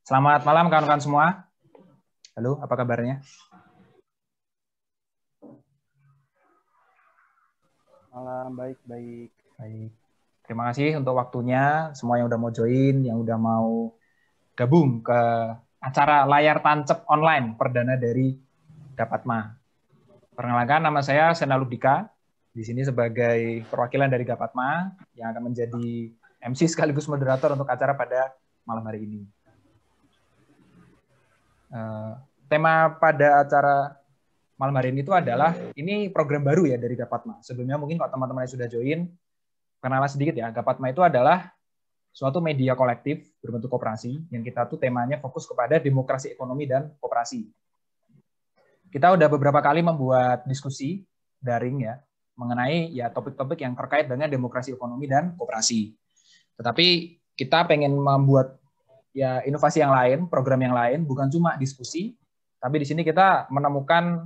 Selamat malam kawan-kawan semua. Halo, apa kabarnya? Malam, baik-baik. Baik. Terima kasih untuk waktunya, semua yang udah mau join, yang udah mau gabung ke acara layar tancap online perdana dari Gapatma. Perkenalkan, nama saya Sena Ludika, di sini sebagai perwakilan dari Gapatma yang akan menjadi MC sekaligus moderator untuk acara pada malam hari ini. Tema pada acara malam hari ini itu adalah, ini program baru ya dari Gapatma. Sebelumnya mungkin kalau teman-teman yang sudah join, kenalan sedikit ya, Gapatma itu adalah suatu media kolektif berbentuk koperasi yang kita tuh temanya fokus kepada demokrasi ekonomi dan koperasi. Kita udah beberapa kali membuat diskusi daring ya mengenai ya topik-topik yang terkait dengan demokrasi ekonomi dan koperasi. Tetapi kita pengen membuat ya inovasi yang lain, program yang lain, bukan cuma diskusi, tapi di sini kita menemukan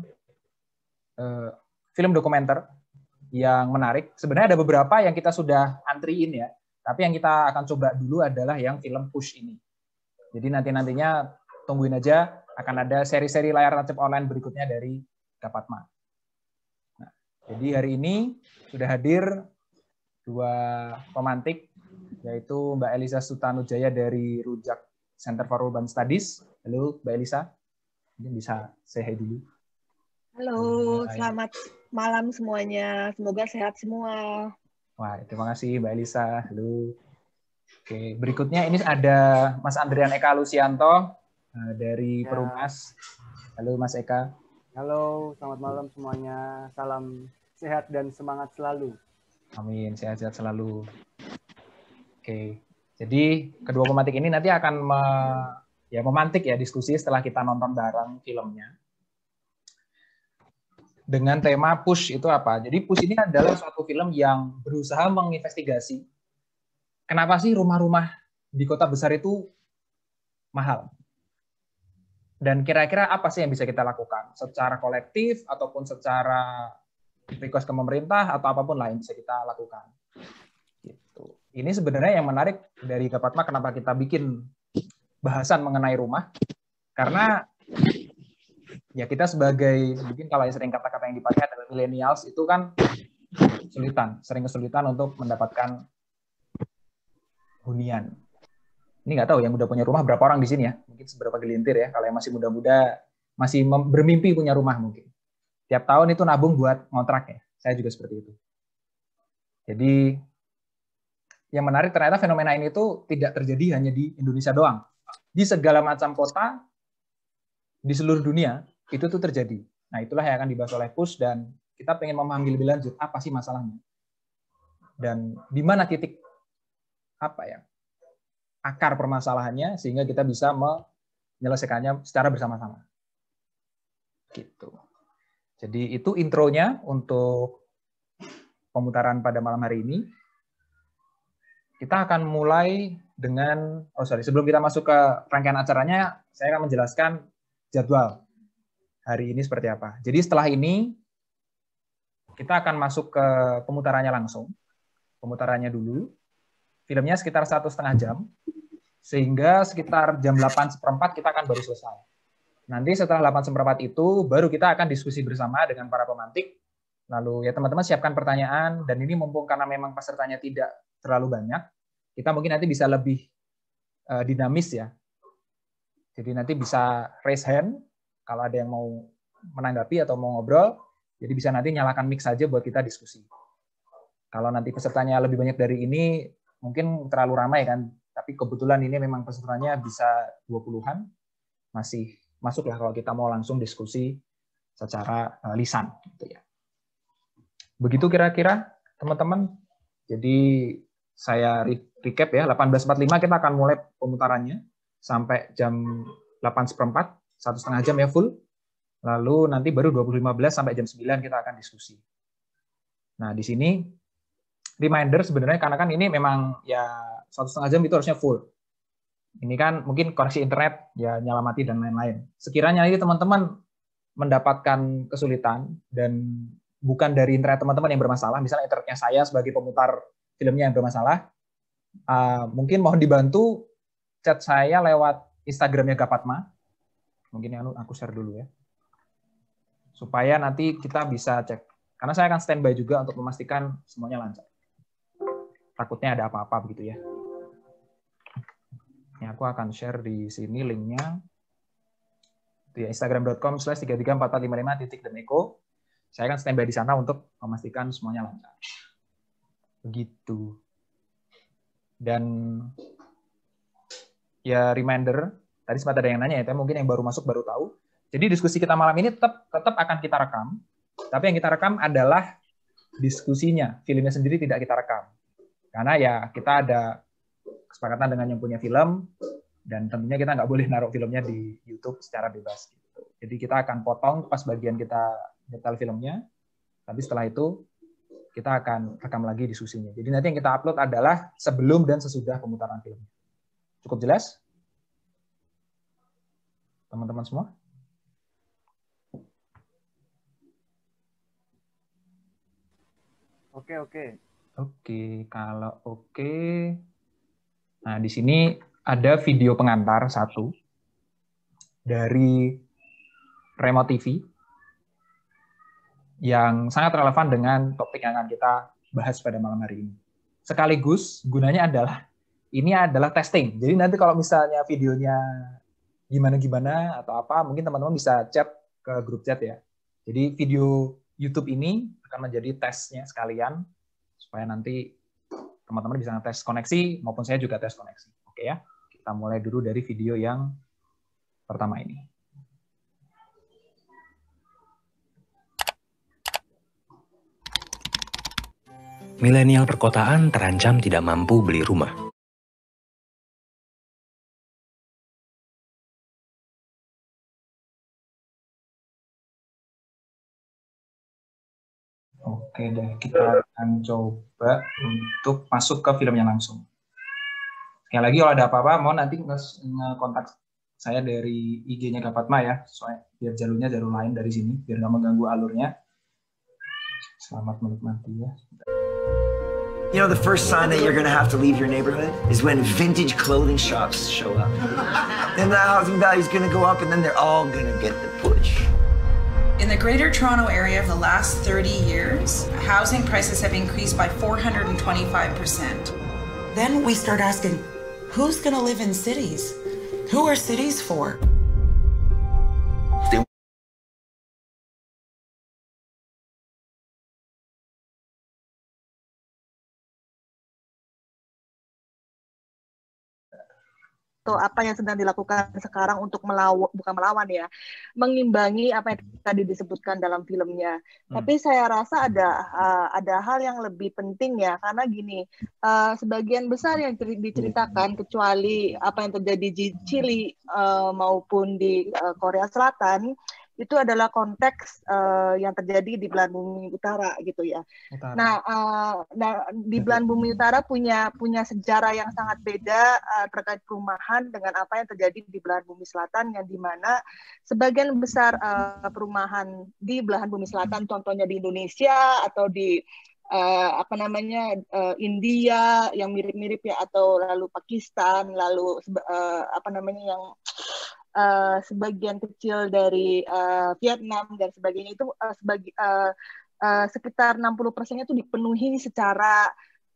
film dokumenter yang menarik. Sebenarnya ada beberapa yang kita sudah antriin ya, tapi yang kita akan coba dulu adalah yang film Push ini. Jadi nantinya tungguin aja, akan ada seri-seri layar tancap online berikutnya dari Gapatma. Nah, jadi hari ini sudah hadir dua pemantik, yaitu Mbak Elisa Sutanujaya dari Rujak Center for Urban Studies. Halo Mbak Elisa, mungkin bisa say hi dulu. Halo, selamat malam semuanya. Semoga sehat semua. Wah, terima kasih Mbak Elisa. Halo. Oke, berikutnya ini ada Mas Andrian Eka Lusianto dari Perumnas. Halo Mas Eka. Halo, selamat malam semuanya. Salam sehat dan semangat selalu. Amin, sehat-sehat selalu. Oke, jadi kedua pemantik ini nanti akan memantik ya diskusi setelah kita nonton bareng filmnya. Dengan tema Push itu apa? Jadi Push ini adalah suatu film yang berusaha menginvestigasi kenapa sih rumah-rumah di kota besar itu mahal? Dan kira-kira apa sih yang bisa kita lakukan? Secara kolektif, ataupun secara request ke pemerintah, atau apapun lah yang bisa kita lakukan. Gitu. Ini sebenarnya yang menarik dari Gapatma, kenapa kita bikin bahasan mengenai rumah. Karena ya kita sebagai, mungkin kalau yang sering kata-kata yang dipakai adalah millennials, itu kan sering kesulitan untuk mendapatkan hunian. Ini nggak tahu yang udah punya rumah berapa orang di sini ya. Mungkin seberapa gelintir ya. Kalau yang masih muda-muda, masih bermimpi punya rumah mungkin. Tiap tahun itu nabung buat ngontrak ya. Saya juga seperti itu. Jadi yang menarik ternyata fenomena ini tuh tidak terjadi hanya di Indonesia doang. Di segala macam kota, di seluruh dunia, itu tuh terjadi. Nah itulah yang akan dibahas oleh Push, dan kita pengen memahami lebih lanjut apa sih masalahnya. Dan di mana titik akar permasalahannya sehingga kita bisa menyelesaikannya secara bersama-sama. Gitu. Jadi itu intronya untuk pemutaran pada malam hari ini. Kita akan mulai dengan sebelum kita masuk ke rangkaian acaranya, saya akan menjelaskan jadwal hari ini seperti apa. Jadi setelah ini kita akan masuk ke pemutarannya langsung. Pemutarannya dulu. Filmnya sekitar 1,5 jam, sehingga sekitar jam 8:15 kita akan baru selesai. Nanti setelah 8:15 itu, baru kita akan diskusi bersama dengan para pemantik. Lalu ya teman-teman siapkan pertanyaan, dan ini mumpung karena memang pesertanya tidak terlalu banyak, kita mungkin nanti bisa lebih dinamis ya. Jadi nanti bisa raise hand, kalau ada yang mau menanggapi atau mau ngobrol, jadi bisa nanti nyalakan mic saja buat kita diskusi. Kalau nanti pesertanya lebih banyak dari ini, mungkin terlalu ramai kan, tapi kebetulan ini memang pesertanya bisa 20-an, masih masuklah kalau kita mau langsung diskusi secara lisan. Gitu ya. Begitu kira-kira teman-teman. Jadi saya recap ya, 18:45 kita akan mulai pemutarannya sampai jam 8:15, 1,5 jam ya full. Lalu nanti baru 20:15 sampai jam 9 kita akan diskusi. Nah di sini reminder sebenarnya, karena kan ini memang ya 1,5 jam itu harusnya full. Ini kan mungkin koneksi internet ya nyala mati dan lain-lain. Sekiranya ini teman-teman mendapatkan kesulitan dan bukan dari internet teman-teman yang bermasalah, misalnya internetnya saya sebagai pemutar filmnya yang bermasalah, mungkin mohon dibantu chat saya lewat Instagramnya Gapatma. Mungkin aku share dulu ya. Supaya nanti kita bisa cek. Karena saya akan standby juga untuk memastikan semuanya lancar. Takutnya ada apa-apa begitu ya. Ini aku akan share di sini linknya. Di instagram.com/33445..Demeko. Saya akan standby di sana untuk memastikan semuanya lancar. Begitu. Dan ya reminder, tadi sempat ada yang nanya ya, mungkin yang baru masuk baru tahu. Jadi diskusi kita malam ini tetap akan kita rekam. Tapi yang kita rekam adalah diskusinya. Filmnya sendiri tidak kita rekam. Karena ya kita ada kesepakatan dengan yang punya film, dan tentunya kita nggak boleh naruh filmnya di YouTube secara bebas. Gitu. Jadi kita akan potong pas bagian kita detail filmnya, tapi setelah itu kita akan rekam lagi diskusinya. Jadi nanti yang kita upload adalah sebelum dan sesudah pemutaran film. Cukup jelas? Teman-teman semua? Oke. Oke, kalau oke. Nah, di sini ada video pengantar satu dari Remote TV yang sangat relevan dengan topik yang akan kita bahas pada malam hari ini. Sekaligus gunanya adalah ini adalah testing. Jadi nanti kalau misalnya videonya gimana-gimana atau apa, mungkin teman-teman bisa chat ke grup chat ya. Jadi video YouTube ini akan menjadi tesnya sekalian supaya nanti teman-teman bisa ngetes koneksi maupun saya juga tes koneksi. Oke ya. Kita mulai dulu dari video yang pertama ini. Milenial perkotaan terancam tidak mampu beli rumah. Oke deh, kita akan coba untuk masuk ke filmnya langsung. Sekali lagi kalau ada apa-apa, mau nanti nge-kontak saya dari IG-nya Gapatma ya, soalnya biar jalurnya jalur lain dari sini, biar nggak mengganggu alurnya. Selamat menikmati ya. You know, the first sign that you're going to have to leave your neighborhood is when vintage clothing shops show up. Then the housing value is going to go up, and then they're all going to get the push. In the Greater Toronto area of the last 30 years, housing prices have increased by 425%. Then we start asking, who's going to live in cities? Who are cities for? Atau apa yang sedang dilakukan sekarang untuk mengimbangi apa yang tadi disebutkan dalam filmnya. Tapi saya rasa ada hal yang lebih penting ya, karena gini, sebagian besar yang diceritakan, kecuali apa yang terjadi di Chili maupun di Korea Selatan, itu adalah konteks yang terjadi di belahan bumi utara gitu ya. Nah, di belahan bumi utara punya sejarah yang sangat beda terkait perumahan dengan apa yang terjadi di belahan bumi selatan, yang dimana sebagian besar perumahan di belahan bumi selatan, contohnya di Indonesia atau di India yang mirip-mirip ya, atau lalu Pakistan, lalu yang sebagian kecil dari Vietnam dan sebagainya, itu sekitar 60%-nya itu dipenuhi secara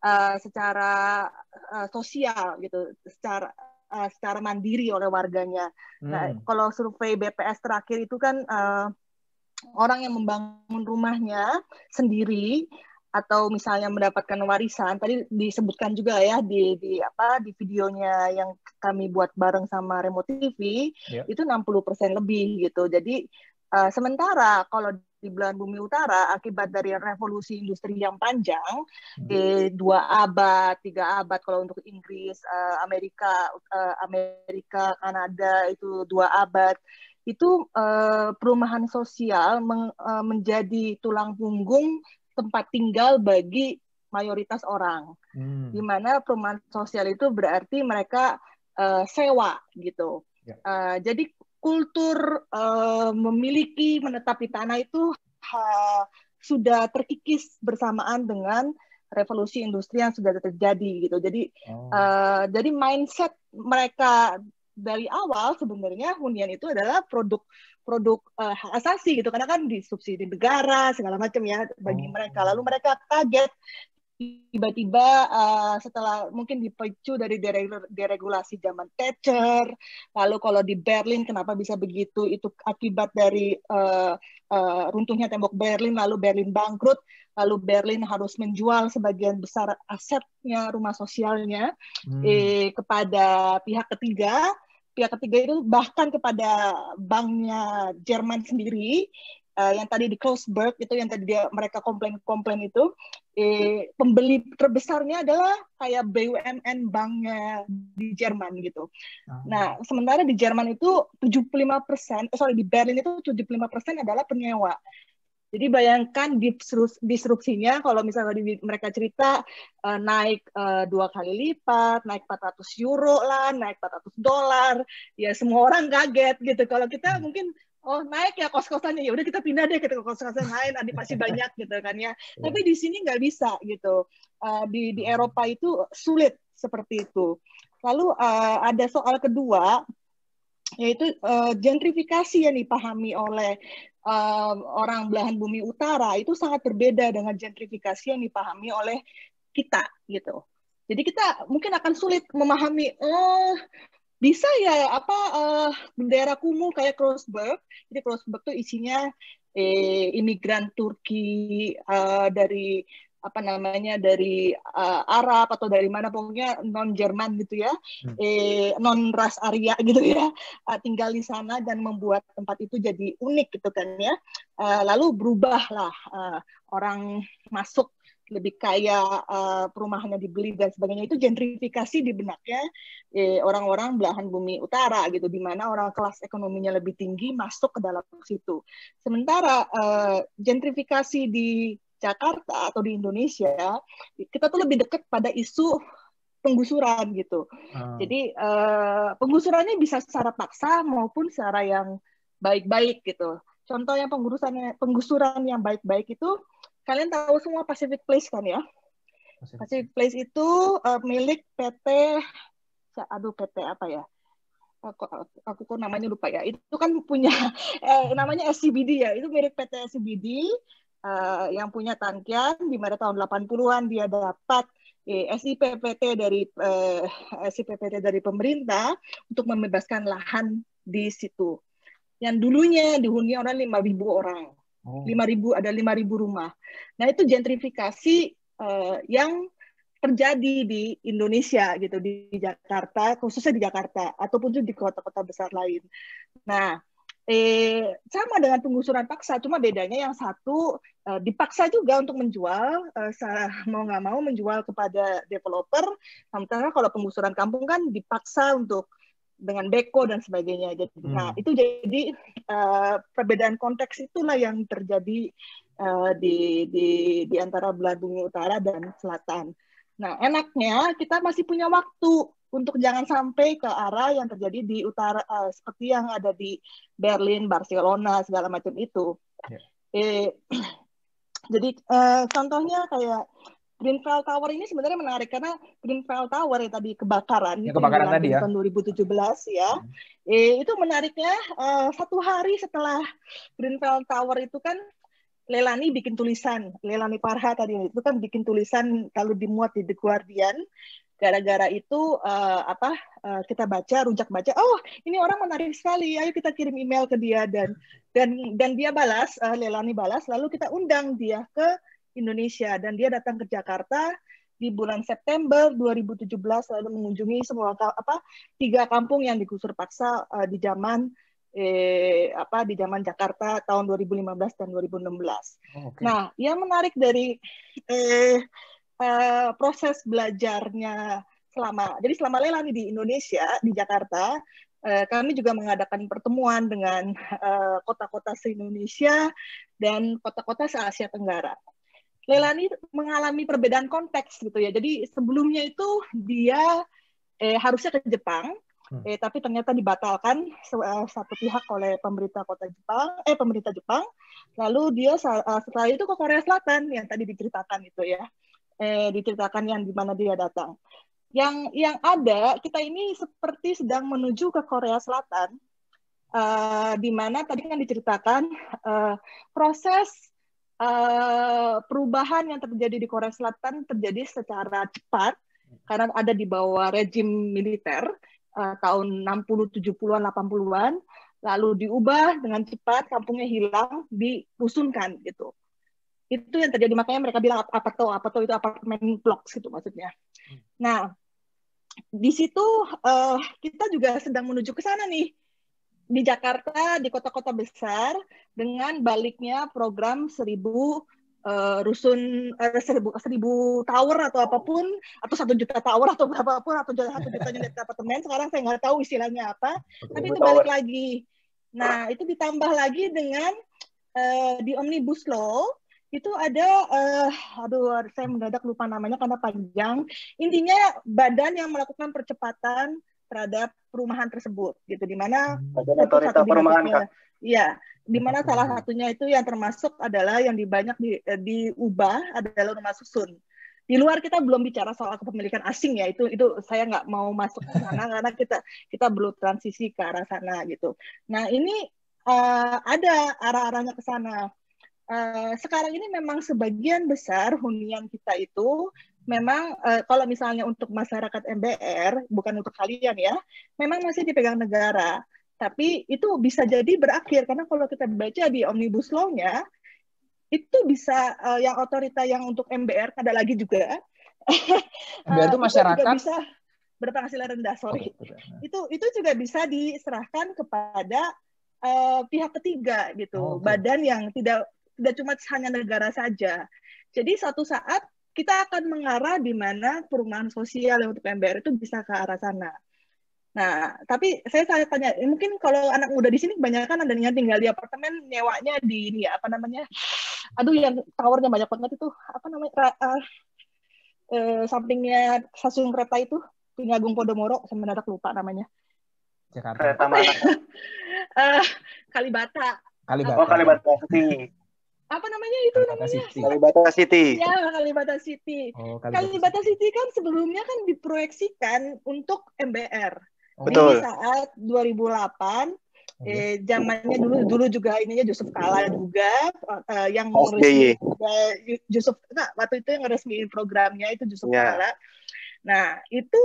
sosial gitu, secara mandiri oleh warganya. Nah, kalau survei BPS terakhir itu kan orang yang membangun rumahnya sendiri atau misalnya mendapatkan warisan, tadi disebutkan juga ya di videonya yang kami buat bareng sama Remote TV, itu 60% lebih gitu. Jadi sementara kalau di belahan bumi utara, akibat dari revolusi industri yang panjang, 2 abad, 3 abad kalau untuk Inggris, Amerika, Kanada itu 2 abad, itu perumahan sosial menjadi tulang punggung tempat tinggal bagi mayoritas orang, di mana perumahan sosial itu berarti mereka sewa gitu. Jadi kultur menetapi tanah itu sudah terkikis bersamaan dengan revolusi industri yang sudah terjadi gitu. Jadi mindset mereka dari awal sebenarnya hunian itu adalah produk hak asasi gitu, karena kan disubsidi negara segala macam ya bagi mereka. Lalu mereka kaget tiba-tiba setelah mungkin dipicu dari deregulasi zaman Thatcher. Lalu kalau di Berlin kenapa bisa begitu? Itu akibat dari runtuhnya tembok Berlin, lalu Berlin bangkrut, lalu Berlin harus menjual sebagian besar asetnya, rumah sosialnya kepada pihak ketiga. Pihak ketiga itu bahkan kepada banknya Jerman sendiri, yang tadi di Kreuzberg itu yang tadi mereka komplain itu, pembeli terbesarnya adalah kayak BUMN banknya di Jerman gitu. Nah, sementara di Jerman itu 75%, di Berlin itu 75% adalah penyewa. Jadi bayangkan disrupsinya kalau misalnya mereka cerita naik 2 kali lipat, naik 400 euro lah, naik $400, ya semua orang kaget gitu. Kalau kita mungkin naik ya kos-kosannya, ya udah kita pindah deh ke kos-kosan lain, pasti banyak gitu kan ya. Tapi di sini nggak bisa gitu. Di Eropa itu sulit seperti itu. Lalu ada soal kedua, yaitu gentrifikasi yang dipahami oleh orang belahan bumi utara itu sangat berbeda dengan gentrifikasi yang dipahami oleh kita gitu. Jadi kita mungkin akan sulit memahami bisa ya daerah kumuh kayak Kreuzberg. Jadi Kreuzberg tuh isinya imigran Turki dari dari Arab atau dari mana, pokoknya non Jerman gitu ya, non ras Arya gitu ya, tinggal di sana dan membuat tempat itu jadi unik gitu kan ya. Lalu berubahlah orang masuk lebih kaya, perumahannya dibeli dan sebagainya. Itu gentrifikasi di benaknya orang-orang belahan bumi utara gitu, di mana orang kelas ekonominya lebih tinggi masuk ke dalam situ. Sementara gentrifikasi di Jakarta atau di Indonesia, kita tuh lebih dekat pada isu penggusuran gitu. Jadi penggusurannya bisa secara paksa maupun secara yang baik-baik gitu. Contoh yang penggusuran yang baik-baik itu, kalian tahu semua Pacific Place kan ya? Pacific Place itu milik PT apa ya? Aku kok namanya lupa ya. Itu kan punya namanya SCBD ya. Itu milik PT SCBD yang punya Tankian, di mana tahun 80-an dia dapat SIPPT dari pemerintah untuk membebaskan lahan di situ. Yang dulunya dihuni orang 5.000 orang. 5.000 rumah. Nah, itu gentrifikasi yang terjadi di Indonesia gitu, di Jakarta, khususnya di Jakarta ataupun juga di kota-kota besar lain. Nah, sama dengan penggusuran paksa, cuma bedanya yang satu dipaksa juga untuk menjual, mau nggak mau menjual kepada developer. Sementara kalau penggusuran kampung kan dipaksa untuk dengan beko dan sebagainya. Nah, itu jadi perbedaan konteks itulah yang terjadi di antara belahan bumi utara dan selatan. Nah, enaknya kita masih punya waktu untuk jangan sampai ke arah yang terjadi di utara, seperti yang ada di Berlin, Barcelona, segala macam itu. Jadi contohnya kayak Grenfell Tower ini sebenarnya menarik karena Grenfell Tower yang tadi kebakaran tadi ya, tahun 2017 ya, itu menariknya 1 hari setelah Grenfell Tower itu kan Leilani bikin tulisan, Leilani Farha tadi itu kan bikin tulisan lalu dimuat di The Guardian. Gara-gara itu kita rujak baca, oh ini orang menarik sekali, ayo kita kirim email ke dia dan dia balas, Leilani balas, lalu kita undang dia ke Indonesia dan dia datang ke Jakarta di bulan September 2017 lalu mengunjungi semua 3 kampung yang digusur paksa di zaman Jakarta tahun 2015 dan 2016. Nah, yang menarik dari proses belajarnya selama Leilani di Indonesia, di Jakarta, kami juga mengadakan pertemuan dengan kota-kota se-Indonesia dan kota-kota se-Asia Tenggara. Leilani mengalami perbedaan konteks gitu ya. Jadi sebelumnya itu dia harusnya ke Jepang, tapi ternyata dibatalkan satu pihak oleh pemerintah Jepang. Lalu dia setelah itu ke Korea Selatan yang tadi diceritakan itu ya. Diceritakan yang di mana dia datang. Yang ada, kita ini seperti sedang menuju ke Korea Selatan, di mana tadi kan diceritakan proses perubahan yang terjadi di Korea Selatan terjadi secara cepat, karena ada di bawah rejim militer tahun 60, 70-an, 80-an, lalu diubah dengan cepat, kampungnya hilang, dirusunkan gitu. Itu yang terjadi, makanya mereka bilang apato itu apartemen blocks gitu maksudnya. Nah, di situ kita juga sedang menuju ke sana nih, di Jakarta, di kota-kota besar, dengan baliknya program 1000 rusun, 1000 tower atau apapun, atau 1 juta tower atau berapapun, atau 1 juta unit apartemen, sekarang saya nggak tahu istilahnya apa, tapi itu balik lagi. Nah, itu ditambah lagi dengan di Omnibus Law, itu ada, saya mendadak lupa namanya karena panjang, intinya badan yang melakukan percepatan terhadap perumahan tersebut, gitu, di mana otorita perumahan, Kak. Iya, di mana salah satunya itu yang termasuk adalah yang banyak diubah adalah rumah susun. Di luar kita belum bicara soal kepemilikan asing ya, itu saya nggak mau masuk ke sana karena kita belum transisi ke arah sana gitu. Nah ini ada arah-arahnya ke sana. Sekarang ini memang sebagian besar hunian kita itu memang kalau misalnya untuk masyarakat MBR, bukan untuk kalian ya, memang masih dipegang negara. Tapi itu bisa jadi berakhir, karena kalau kita baca di Omnibus Law-nya, itu bisa yang otorita yang untuk MBR, ada lagi juga. MBR itu masyarakat? Itu juga bisa berpenghasilan rendah, sorry. Itu juga bisa diserahkan kepada pihak ketiga, gitu. Badan yang tidak cuma hanya negara saja. Jadi suatu saat kita akan mengarah di mana perumahan sosial yang untuk MBR itu bisa ke arah sana. Nah, tapi saya tanya, mungkin kalau anak muda di sini kebanyakan ada yang tinggal di apartemen, nyewanya di ini ya, apa namanya? Aduh, yang towernya banyak banget itu, apa namanya? Sampingnya stasiun kereta itu, punya Agung Podomoro, saya mendadak lupa namanya. Jakarta. Kereta mana? Kalibata. Oh, Kalibata City. Apa namanya itu namanya? Kalibata City. Ya, Kalibata City. Oh, Kalibata City kan sebelumnya kan diproyeksikan untuk MBR. Betul. Di saat 2008, zamannya dulu juga ininya Yusuf Kala juga yang resmi Yusuf, waktu itu yang resmi programnya itu Yusuf Kala. Nah, itu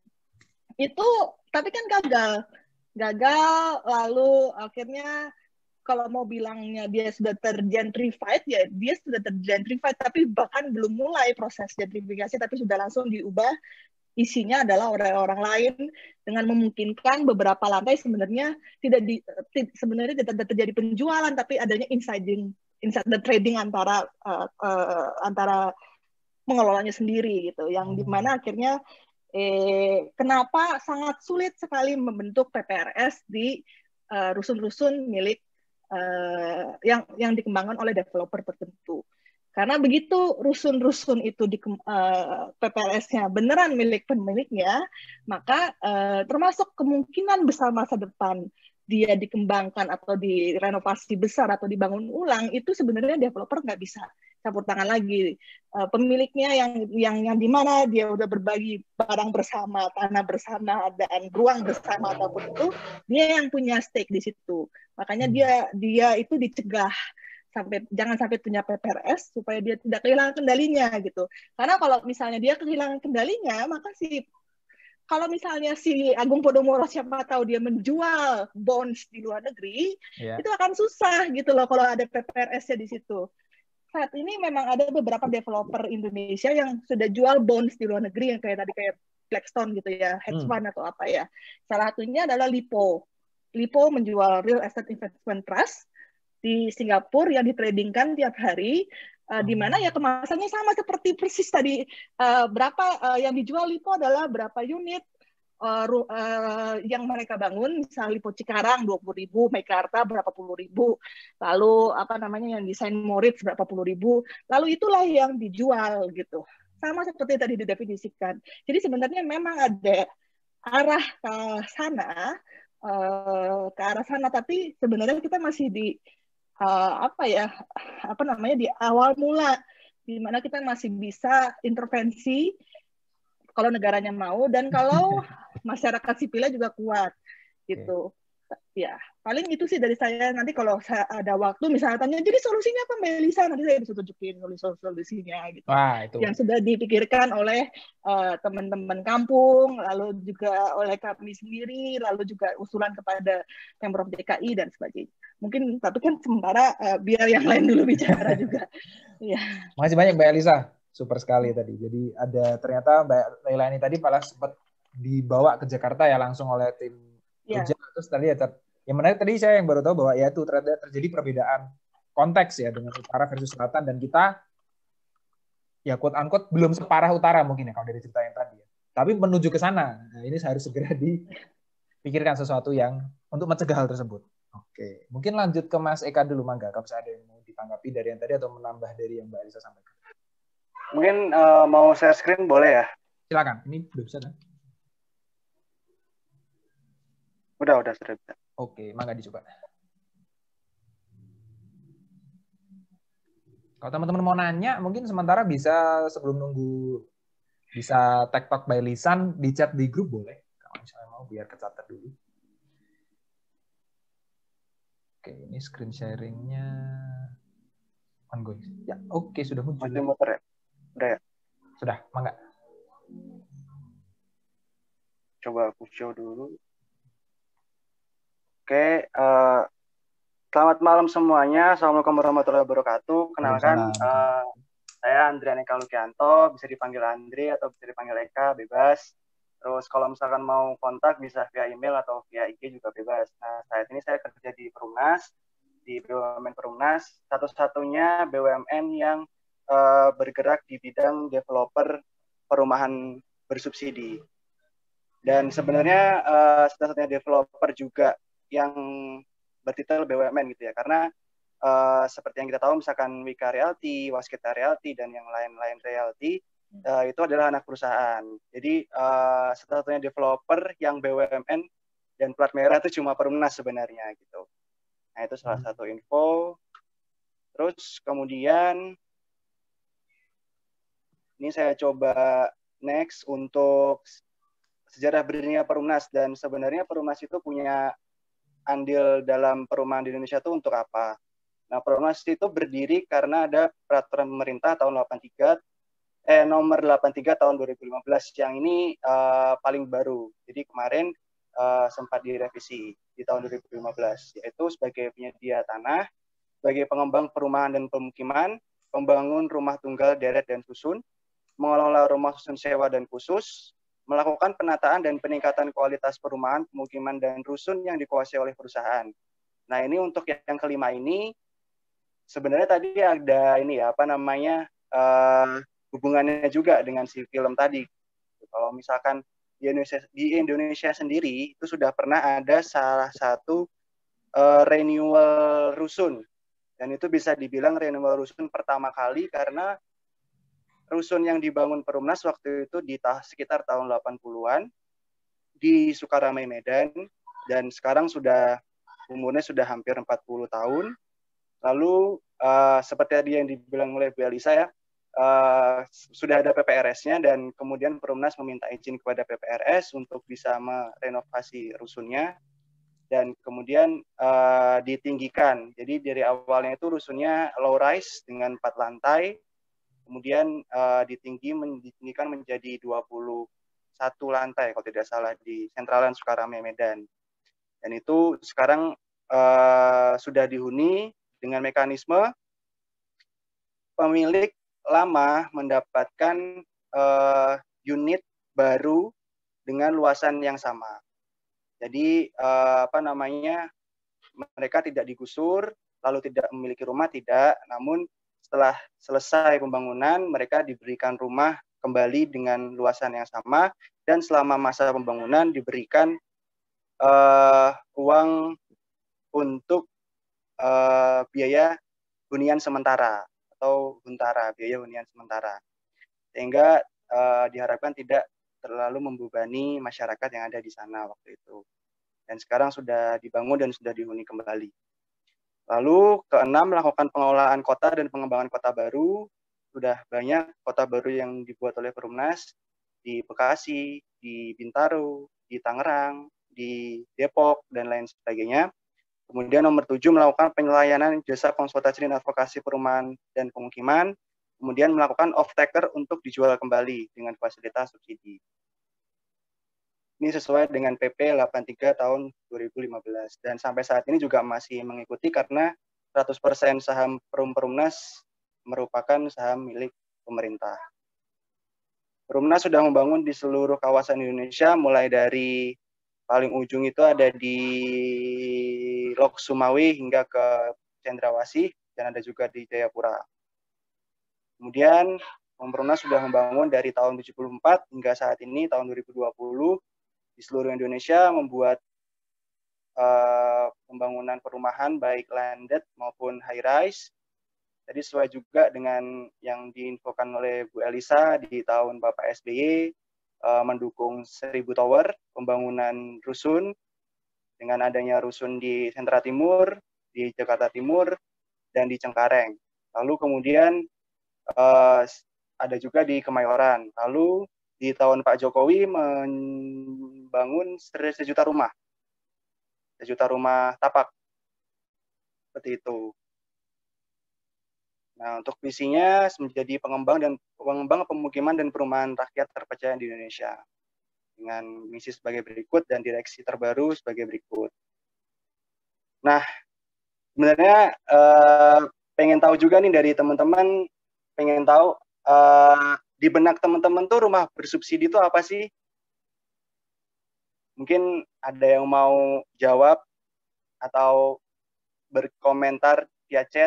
tapi kan gagal lalu akhirnya kalau mau bilangnya dia sudah tergentrified, ya dia sudah tergentrified, tapi bahkan belum mulai proses gentrifikasi, tapi sudah langsung diubah. Isinya adalah orang-orang lain, dengan memungkinkan beberapa lantai sebenarnya tidak terjadi penjualan, tapi adanya inside the trading antara pengelolanya sendiri gitu, yang dimana akhirnya kenapa sangat sulit sekali membentuk PPRS di rusun-rusun milik yang dikembangkan oleh developer tertentu. Karena begitu rusun-rusun itu di PPRS-nya beneran milik pemiliknya, maka termasuk kemungkinan besar masa depan dia dikembangkan atau direnovasi besar atau dibangun ulang, itu sebenarnya developer nggak bisa campur tangan lagi. Pemiliknya yang di mana dia udah berbagi barang bersama, tanah bersama, dan ruang bersama ataupun itu, dia yang punya stake di situ. Makanya dia itu dicegah jangan sampai punya PPRS supaya dia tidak kehilangan kendalinya gitu. Karena kalau misalnya dia kehilangan kendalinya, maka kalau misalnya si Agung Podomoro siapa tahu dia menjual bonds di luar negeri, itu akan susah gitu loh kalau ada PPRS-nya di situ. Saat ini memang ada beberapa developer Indonesia yang sudah jual bonds di luar negeri yang kayak Blackstone gitu ya, hedge fund atau apa ya. Salah satunya adalah Lipo. Lipo menjual real estate investment trust di Singapura yang ditradingkan tiap hari, di mana ya kemasannya sama seperti persis tadi, berapa yang dijual Lipo adalah berapa unit yang mereka bangun, misalnya Lipo Cikarang 20.000, Meikarta berapa puluh ribu, lalu apa namanya yang di Saint Moritz berapa puluh ribu, lalu itulah yang dijual gitu. Sama seperti tadi didefinisikan. Jadi sebenarnya memang ada arah ke arah sana, tapi sebenarnya kita masih di di awal mula, di mana kita masih bisa intervensi kalau negaranya mau dan kalau masyarakat sipilnya juga kuat gitu. Ya, paling itu sih dari saya. Nanti kalau saya ada waktu misalnya tanya, jadi solusinya apa Mbak Elisa? Nanti saya bisa tunjukin solusinya gitu. Wah, itu. Yang sudah dipikirkan oleh teman-teman kampung, lalu juga oleh kami sendiri, lalu juga usulan kepada Pemprov DKI dan sebagainya. Mungkin tapi kan sementara biar yang lain dulu bicara juga. Ya. Makasih banyak Mbak Elisa, super sekali tadi. Jadi ada ternyata Mbak Leilani tadi malah sempat dibawa ke Jakarta ya langsung oleh tim Jogja. Terus tadi yang menarik tadi saya yang baru tahu bahwa ya itu terjadi perbedaan konteks ya dengan utara versus selatan, dan kita ya quote unquote belum separah utara mungkin ya kalau dari cerita yang tadi ya. Tapi menuju ke sana. Nah, ini harus segera dipikirkan sesuatu yang untuk mencegah hal tersebut. Oke, mungkin lanjut ke Mas Eka dulu, mangga. Kalau ada yang mau ditanggapi dari yang tadi atau menambah dari yang Mbak Elisa sampaikan. Mungkin mau share screen boleh ya? Silakan. Ini udah bisa kan? Sudah bisa. Oke, mangga dicoba. Kalau teman-teman mau nanya, mungkin sementara bisa sebelum nunggu bisa TikTok by lisan di chat di grup boleh. Kalau misalnya mau biar kecatat dulu. Oke, ini screen sharing-nya ongoing. Ya, oke, sudah muncul. Masih muter ya? Udah ya? Sudah, mangga. Coba aku show dulu. Oke, selamat malam semuanya. Assalamualaikum warahmatullahi wabarakatuh. Kenalkan, saya Andrian Eka Lukianto, bisa dipanggil Andri atau bisa dipanggil Eka, bebas. Terus kalau misalkan mau kontak bisa via email atau via IG juga bebas. Nah, saat ini saya kerja di Perumnas, di BUMN Perumnas, satu-satunya BUMN yang bergerak di bidang developer perumahan bersubsidi. Dan sebenarnya satu-satunya developer juga yang bertitel BUMN gitu ya, karena seperti yang kita tahu misalkan Wika Realty, Waskita Realty, dan yang lain-lain realty itu adalah anak perusahaan. Jadi satu-satunya developer yang BUMN dan plat merah itu cuma Perumnas sebenarnya gitu. Nah itu salah satu info. Terus kemudian ini saya coba next untuk sejarah berdirinya Perumnas, dan sebenarnya Perumnas itu punya andil dalam perumahan di Indonesia itu untuk apa? Nah, Perumnas itu berdiri karena ada peraturan pemerintah tahun nomor 83 tahun 2015 yang ini paling baru. Jadi kemarin sempat direvisi di tahun 2015, yaitu sebagai penyedia tanah, sebagai pengembang perumahan dan pemukiman, membangun rumah tunggal, deret dan susun, mengelola rumah susun sewa dan khusus, melakukan penataan dan peningkatan kualitas perumahan, pemukiman, dan rusun yang dikuasai oleh perusahaan. Nah, ini untuk yang kelima ini, sebenarnya tadi ada ini ya, hubungannya juga dengan si film tadi. Kalau misalkan di Indonesia sendiri, itu sudah pernah ada salah satu renewal rusun. Dan itu bisa dibilang renewal rusun pertama kali karena rusun yang dibangun Perumnas waktu itu di sekitar tahun 80-an di Sukaramai, Medan, dan sekarang umurnya sudah hampir 40 tahun. Lalu seperti tadi yang dibilang oleh Bu Elisa ya, sudah ada PPRS-nya, dan kemudian Perumnas meminta izin kepada PPRS untuk bisa merenovasi rusunnya, dan kemudian ditinggikan. Jadi dari awalnya itu rusunnya low rise dengan 4 lantai, kemudian ditinggikan menjadi 21 lantai kalau tidak salah di Sentralan Sukaramai, Medan. Dan itu sekarang sudah dihuni dengan mekanisme pemilik lama mendapatkan unit baru dengan luasan yang sama. Jadi mereka tidak digusur lalu tidak memiliki rumah, tidak, namun setelah selesai pembangunan, mereka diberikan rumah kembali dengan luasan yang sama, dan selama masa pembangunan diberikan uang untuk biaya hunian sementara atau huntara, biaya hunian sementara, sehingga diharapkan tidak terlalu membebani masyarakat yang ada di sana waktu itu. Dan sekarang sudah dibangun dan sudah dihuni kembali. Lalu keenam, melakukan pengelolaan kota dan pengembangan kota baru. Sudah banyak kota baru yang dibuat oleh Perumnas. di Bekasi, di Bintaro, di Tangerang, di Depok, dan lain sebagainya. Kemudian nomor 7, melakukan penyelayanan jasa konsultasi dan advokasi perumahan dan pemukiman. Kemudian melakukan off-taker untuk dijual kembali dengan fasilitas subsidi. Ini sesuai dengan PP 83 tahun 2015. Dan sampai saat ini juga masih mengikuti karena 100% saham Perumnas merupakan saham milik pemerintah. Perumnas sudah membangun di seluruh kawasan Indonesia, mulai dari paling ujung itu ada di Lok Sumawi hingga ke Cendrawasih, dan ada juga di Jayapura. Kemudian Perumnas sudah membangun dari tahun 74 hingga saat ini tahun 2020 di seluruh Indonesia, membuat pembangunan perumahan baik landed maupun high rise. Jadi sesuai juga dengan yang diinfokan oleh Bu Elisa di tahun Bapak SBY, mendukung 1000 tower, pembangunan rusun dengan adanya rusun di Sentra Timur, di Jakarta Timur, dan di Cengkareng. Lalu kemudian ada juga di Kemayoran. Lalu di tahun Pak Jokowi membangun 1 juta rumah. 1 juta rumah tapak. Seperti itu. Nah, untuk visinya menjadi pengembang pemukiman dan perumahan rakyat terpercaya di Indonesia. Dengan misi sebagai berikut dan direksi terbaru sebagai berikut. Nah, sebenarnya pengen tahu juga nih dari teman-teman, pengen tahu di benak teman-teman tuh rumah bersubsidi itu apa sih? Mungkin ada yang mau jawab atau berkomentar via chat.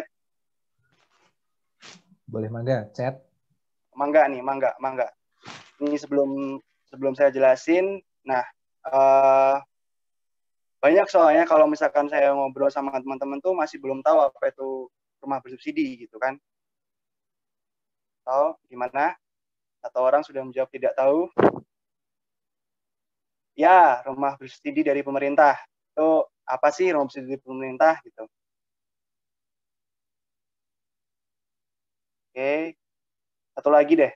Boleh mangga, chat. Mangga. Ini sebelum saya jelasin, nah banyak soalnya kalau misalkan saya ngobrol sama teman-teman tuh masih belum tahu apa itu rumah bersubsidi gitu kan. Tahu gimana? Atau orang sudah menjawab tidak tahu? Ya, rumah bersubsidi dari pemerintah. Itu apa sih rumah bersubsidi dari pemerintah gitu? Oke. Satu lagi deh.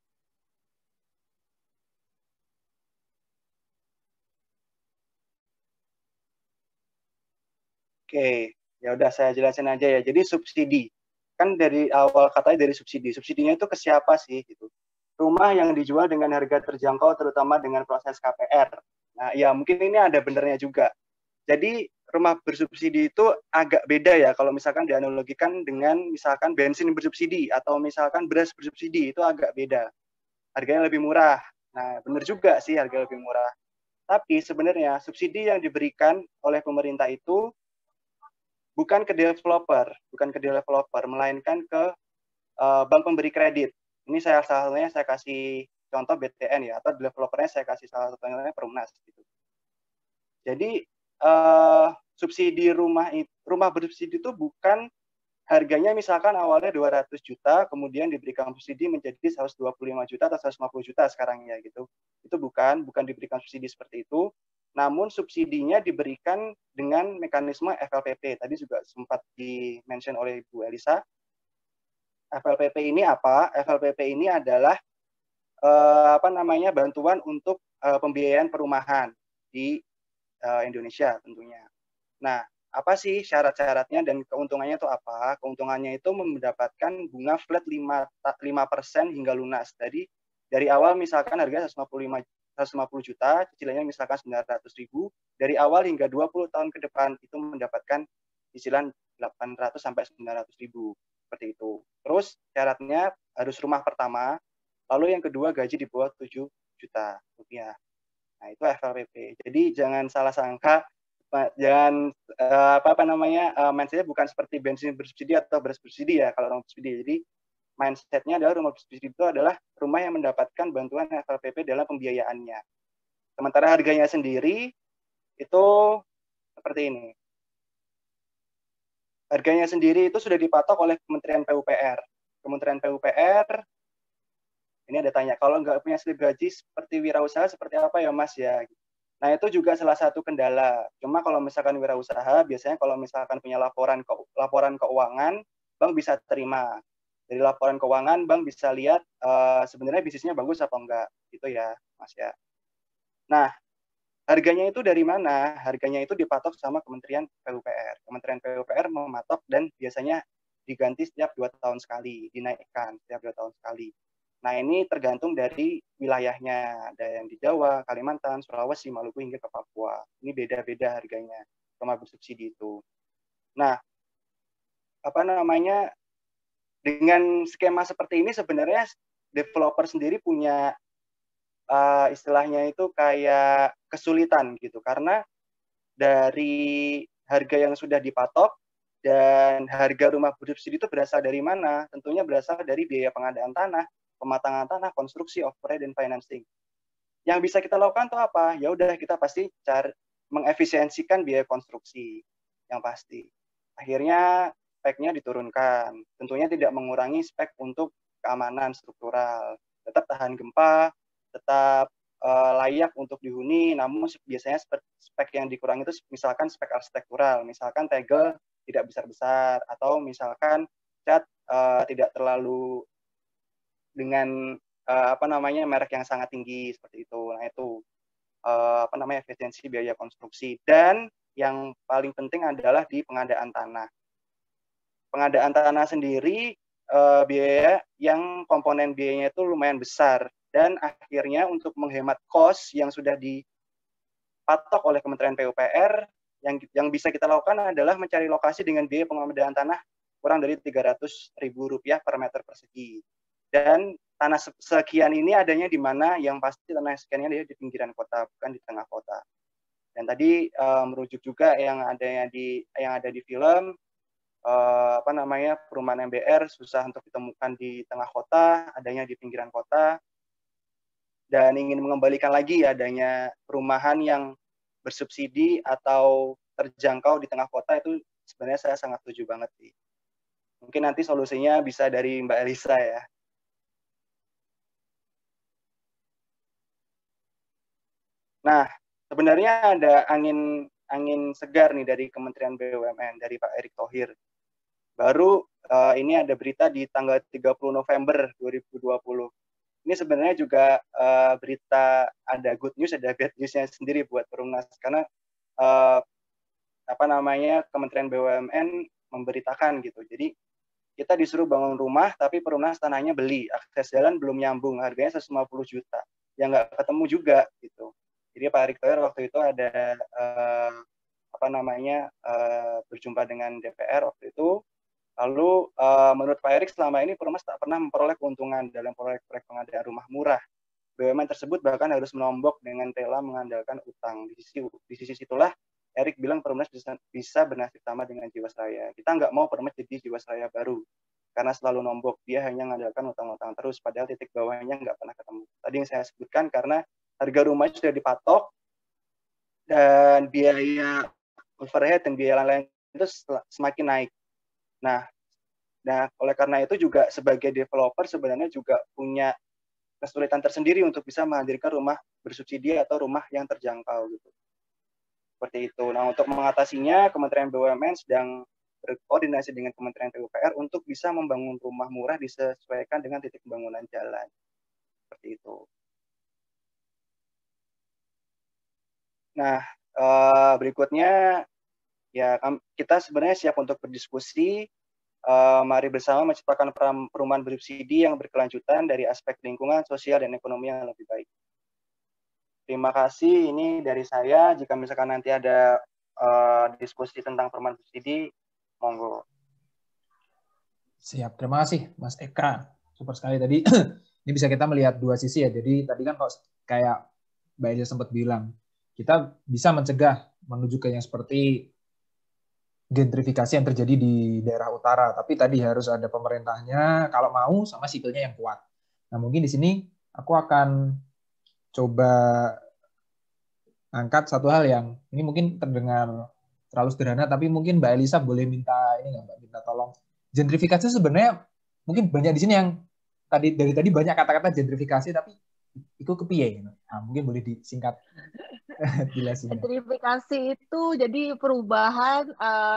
Oke, ya udah saya jelasin aja ya. Jadi subsidi. Kan dari awal katanya dari subsidi. Subsidinya itu ke siapa sih gitu? Rumah yang dijual dengan harga terjangkau terutama dengan proses KPR. Nah, ya mungkin ini ada benernya juga. Jadi rumah bersubsidi itu agak beda ya kalau misalkan dianalogikan dengan misalkan bensin bersubsidi atau misalkan beras bersubsidi, itu agak beda. Harganya lebih murah. Nah, benar juga sih harga lebih murah. Tapi sebenarnya subsidi yang diberikan oleh pemerintah itu bukan ke developer, melainkan ke bank pemberi kredit. Ini salah satunya saya kasih contoh BTN ya, atau developernya saya kasih salah satunya Perumnas gitu. Jadi subsidi rumah bersubsidi itu bukan harganya misalkan awalnya 200 juta, kemudian diberikan subsidi menjadi 125 juta atau 150 juta sekarang ya gitu. Itu bukan diberikan subsidi seperti itu. Namun subsidinya diberikan dengan mekanisme FLPP. Tadi juga sempat di-mention oleh Bu Elisa. FLPP ini apa? FLPP ini adalah bantuan untuk pembiayaan perumahan di Indonesia tentunya. Nah, apa sih syarat-syaratnya dan keuntungannya itu apa? Keuntungannya itu mendapatkan bunga flat 5% hingga lunas. Jadi dari awal misalkan harga 150 juta, cicilannya misalkan 900.000, dari awal hingga 20 tahun ke depan itu mendapatkan cicilan 800 sampai 900.000 seperti itu. Terus syaratnya harus rumah pertama, lalu yang kedua gaji di bawah 7 juta rupiah. Nah, itu FLPP. Jadi jangan salah sangka, jangan mindsetnya bukan seperti bensin bersubsidi atau beras bersubsidi ya kalau rumah bersubsidi. Jadi mindsetnya adalah rumah bersubsidi itu adalah rumah yang mendapatkan bantuan FLPP dalam pembiayaannya. Sementara harganya sendiri itu seperti ini. Harganya sendiri itu sudah dipatok oleh Kementerian PUPR. Kementerian PUPR, ini ada tanya, kalau nggak punya slip gaji seperti wirausaha seperti apa ya Mas ya? Nah, itu juga salah satu kendala. Cuma kalau misalkan wirausaha, biasanya kalau misalkan punya laporan keuangan, bank bisa terima. dari laporan keuangan Bank bisa lihat sebenarnya bisnisnya bagus apa enggak gitu ya Mas ya. Nah, harganya itu dari mana? Harganya itu dipatok sama Kementerian PUPR. Kementerian PUPR mematok dan biasanya diganti setiap 2 tahun sekali, dinaikkan setiap 2 tahun sekali. Nah, ini tergantung dari wilayahnya. Ada yang di Jawa, Kalimantan, Sulawesi, Maluku, hingga ke Papua. Ini beda-beda harganya rumah bersubsidi itu. Nah, dengan skema seperti ini sebenarnya developer sendiri punya istilahnya itu kayak kesulitan gitu, karena dari harga yang sudah dipatok dan harga rumah bersubsidi itu berasal dari mana? Tentunya berasal dari biaya pengadaan tanah, pematangan tanah, konstruksi, overhead, dan financing. Yang bisa kita lakukan tuh apa? Ya udah, kita pasti cari mengefisiensikan biaya konstruksi yang pasti. Akhirnya speknya diturunkan. Tentunya tidak mengurangi spek untuk keamanan struktural. Tetap tahan gempa, tetap layak untuk dihuni, namun biasanya spek yang dikurangi itu misalkan spek arsitektural, misalkan tegel tidak besar-besar, atau misalkan cat tidak terlalu dengan merek yang sangat tinggi seperti itu. Nah, itu efisiensi biaya konstruksi. Dan yang paling penting adalah di pengadaan tanah. Pengadaan tanah sendiri biaya yang komponen biayanya itu lumayan besar, dan akhirnya untuk menghemat kos yang sudah dipatok oleh Kementerian PUPR, yang bisa kita lakukan adalah mencari lokasi dengan biaya pengadaan tanah kurang dari Rp300.000 per meter persegi. Dan tanah sekian ini adanya di mana? Yang pasti tanah sekiannya ada di pinggiran kota, bukan di tengah kota. Dan tadi merujuk juga yang ada di film, perumahan MBR susah untuk ditemukan di tengah kota, adanya di pinggiran kota. Dan ingin mengembalikan lagi adanya perumahan yang bersubsidi atau terjangkau di tengah kota, itu sebenarnya saya sangat setuju banget sih. Mungkin nanti solusinya bisa dari Mbak Elisa ya. Nah, sebenarnya ada angin segar nih dari Kementerian BUMN, dari Pak Erick Thohir. Baru ini ada berita di tanggal 30 November 2020. Ini sebenarnya juga berita, ada good news, ada bad news-nya sendiri buat Perumnas, karena Kementerian BUMN memberitakan gitu. Jadi kita disuruh bangun rumah, tapi Perumnas tanahnya beli, akses jalan belum nyambung, harganya 150 juta. Ya nggak ketemu juga gitu. Jadi Pak Erick Thohir waktu itu ada berjumpa dengan DPR waktu itu. Lalu menurut Pak Erick, selama ini Perumnas tak pernah memperoleh keuntungan dalam proyek-proyek pengadaan rumah murah. BUMN tersebut bahkan harus menombok dengan rela mengandalkan utang. Di sisi situlah Erick bilang Perumnas bisa bernasib sama dengan Jiwasraya. Kita nggak mau Perumnas jadi Jiwasraya baru, karena selalu nombok. Dia hanya mengandalkan utang-utang terus, padahal titik bawahnya nggak pernah ketemu. Tadi yang saya sebutkan, karena harga rumah sudah dipatok, dan biaya overhead dan biaya lain-lain itu semakin naik. Nah, oleh karena itu juga sebagai developer sebenarnya juga punya kesulitan tersendiri untuk bisa menghadirkan rumah bersubsidi atau rumah yang terjangkau gitu. Seperti itu. Nah, untuk mengatasinya, Kementerian BUMN sedang berkoordinasi dengan Kementerian PUPR untuk bisa membangun rumah murah disesuaikan dengan titik pembangunan jalan. Seperti itu. Nah, berikutnya ya kita sebenarnya siap untuk berdiskusi. Mari bersama menciptakan perumahan bersubsidi yang berkelanjutan dari aspek lingkungan, sosial, dan ekonomi yang lebih baik. Terima kasih, ini dari saya. Jika misalkan nanti ada diskusi tentang perumahan bersubsidi, monggo. Siap, terima kasih Mas Eka. Super sekali tadi. Ini bisa kita melihat dua sisi ya. Jadi tadi kan kalau kayak Mbak Elisa sempat bilang, kita bisa mencegah menuju ke yang seperti gentrifikasi yang terjadi di daerah utara. Tapi tadi harus ada pemerintahnya, kalau mau, sama sipilnya yang kuat. Nah, mungkin di sini aku akan coba angkat satu hal yang ini mungkin terdengar terlalu sederhana, tapi mungkin Mbak Elisa boleh minta ini nggak Mbak, minta tolong. Gentrifikasi sebenarnya mungkin banyak di sini yang dari tadi banyak kata-kata gentrifikasi, tapi itu kepiye? Nah, mungkin boleh disingkat Gentrifikasi itu jadi perubahan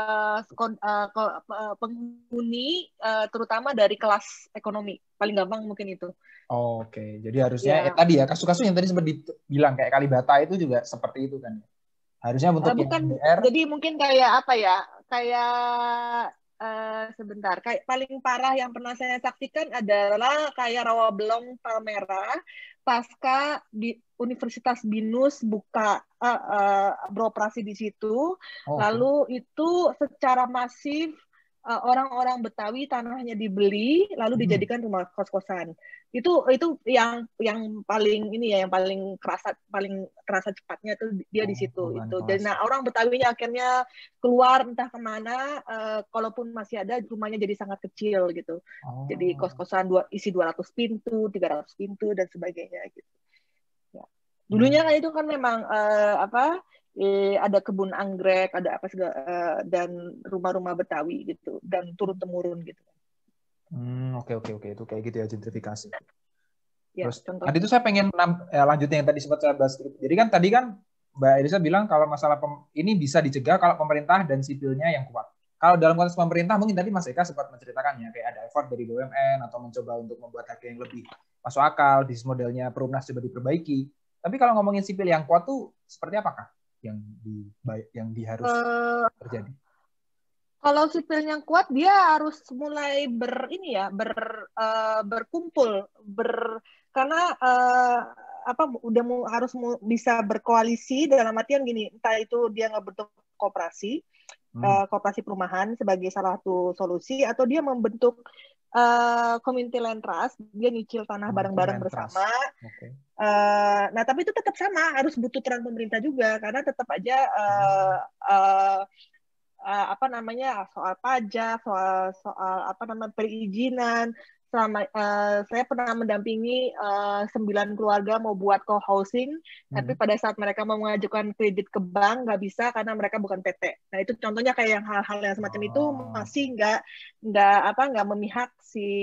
penghuni, terutama dari kelas ekonomi. Paling gampang mungkin itu. Oke, jadi harusnya tadi ya kasus-kasus yang tadi sempat dibilang kayak Kalibata itu juga seperti itu kan. Harusnya untuk bukan, yang jadi mungkin kayak apa ya? Kayak sebentar, kayak paling parah yang pernah saya saksikan adalah kayak Rawabelong Palmerah pasca di Universitas Binus buka beroperasi di situ, lalu itu secara masif orang-orang Betawi tanahnya dibeli lalu dijadikan rumah kos-kosan. Itu yang paling ini ya, yang paling kerasa cepatnya itu dia di situ itu. Dan orang Betawinya akhirnya keluar entah kemana, kalaupun masih ada rumahnya jadi sangat kecil gitu. Jadi kos-kosan isi 200 pintu, 300 pintu dan sebagainya gitu. Ya. Dulunya kan itu kan memang ada kebun anggrek, ada apa segala, dan rumah-rumah Betawi gitu, dan turun-temurun gitu. Oke, itu kayak gitu ya gentrifikasi. Ya, terus tadi itu saya pengen lanjutin yang tadi sempat saya bahas. Jadi kan tadi kan Mbak Elisa bilang kalau masalah ini bisa dicegah kalau pemerintah dan sipilnya yang kuat. Kalau dalam konteks pemerintah mungkin tadi Mas Eka sempat menceritakannya kayak ada effort dari BUMN atau mencoba untuk membuat harga yang lebih masuk akal, bisnis modelnya Perumnas coba diperbaiki. Tapi kalau ngomongin sipil yang kuat tuh seperti apakah yang harus terjadi? Kalau sipilnya kuat, dia harus mulai berkumpul, karena harus bisa berkoalisi dalam artian gini, entah itu dia nggak bentuk koperasi perumahan sebagai salah satu solusi, atau dia membentuk community land trust, dia nyicil tanah bareng-bareng bersama. Nah, tapi itu tetap sama, harus butuh peran pemerintah juga, karena tetap aja soal pajak, soal perizinan. Selama saya pernah mendampingi 9 keluarga mau buat co-housing, tapi pada saat mereka mau mengajukan kredit ke bank nggak bisa karena mereka bukan PT. Nah, itu contohnya kayak yang hal-hal yang semacam itu masih nggak memihak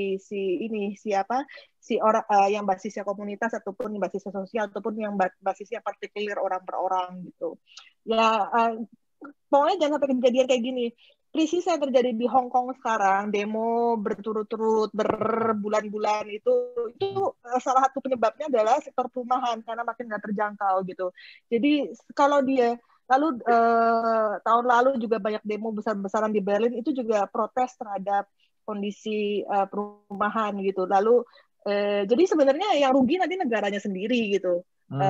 orang yang basisnya komunitas ataupun basisnya sosial ataupun yang basisnya partikular orang per orang gitu. Ya, pokoknya jangan sampai kejadian kayak gini. Krisis yang terjadi di Hong Kong sekarang, demo berturut-turut berbulan-bulan itu salah satu penyebabnya adalah sektor perumahan karena makin nggak terjangkau gitu. Jadi kalau dia tahun lalu juga banyak demo besar-besaran di Berlin, itu juga protes terhadap kondisi perumahan gitu. Lalu jadi sebenarnya yang rugi nanti negaranya sendiri gitu.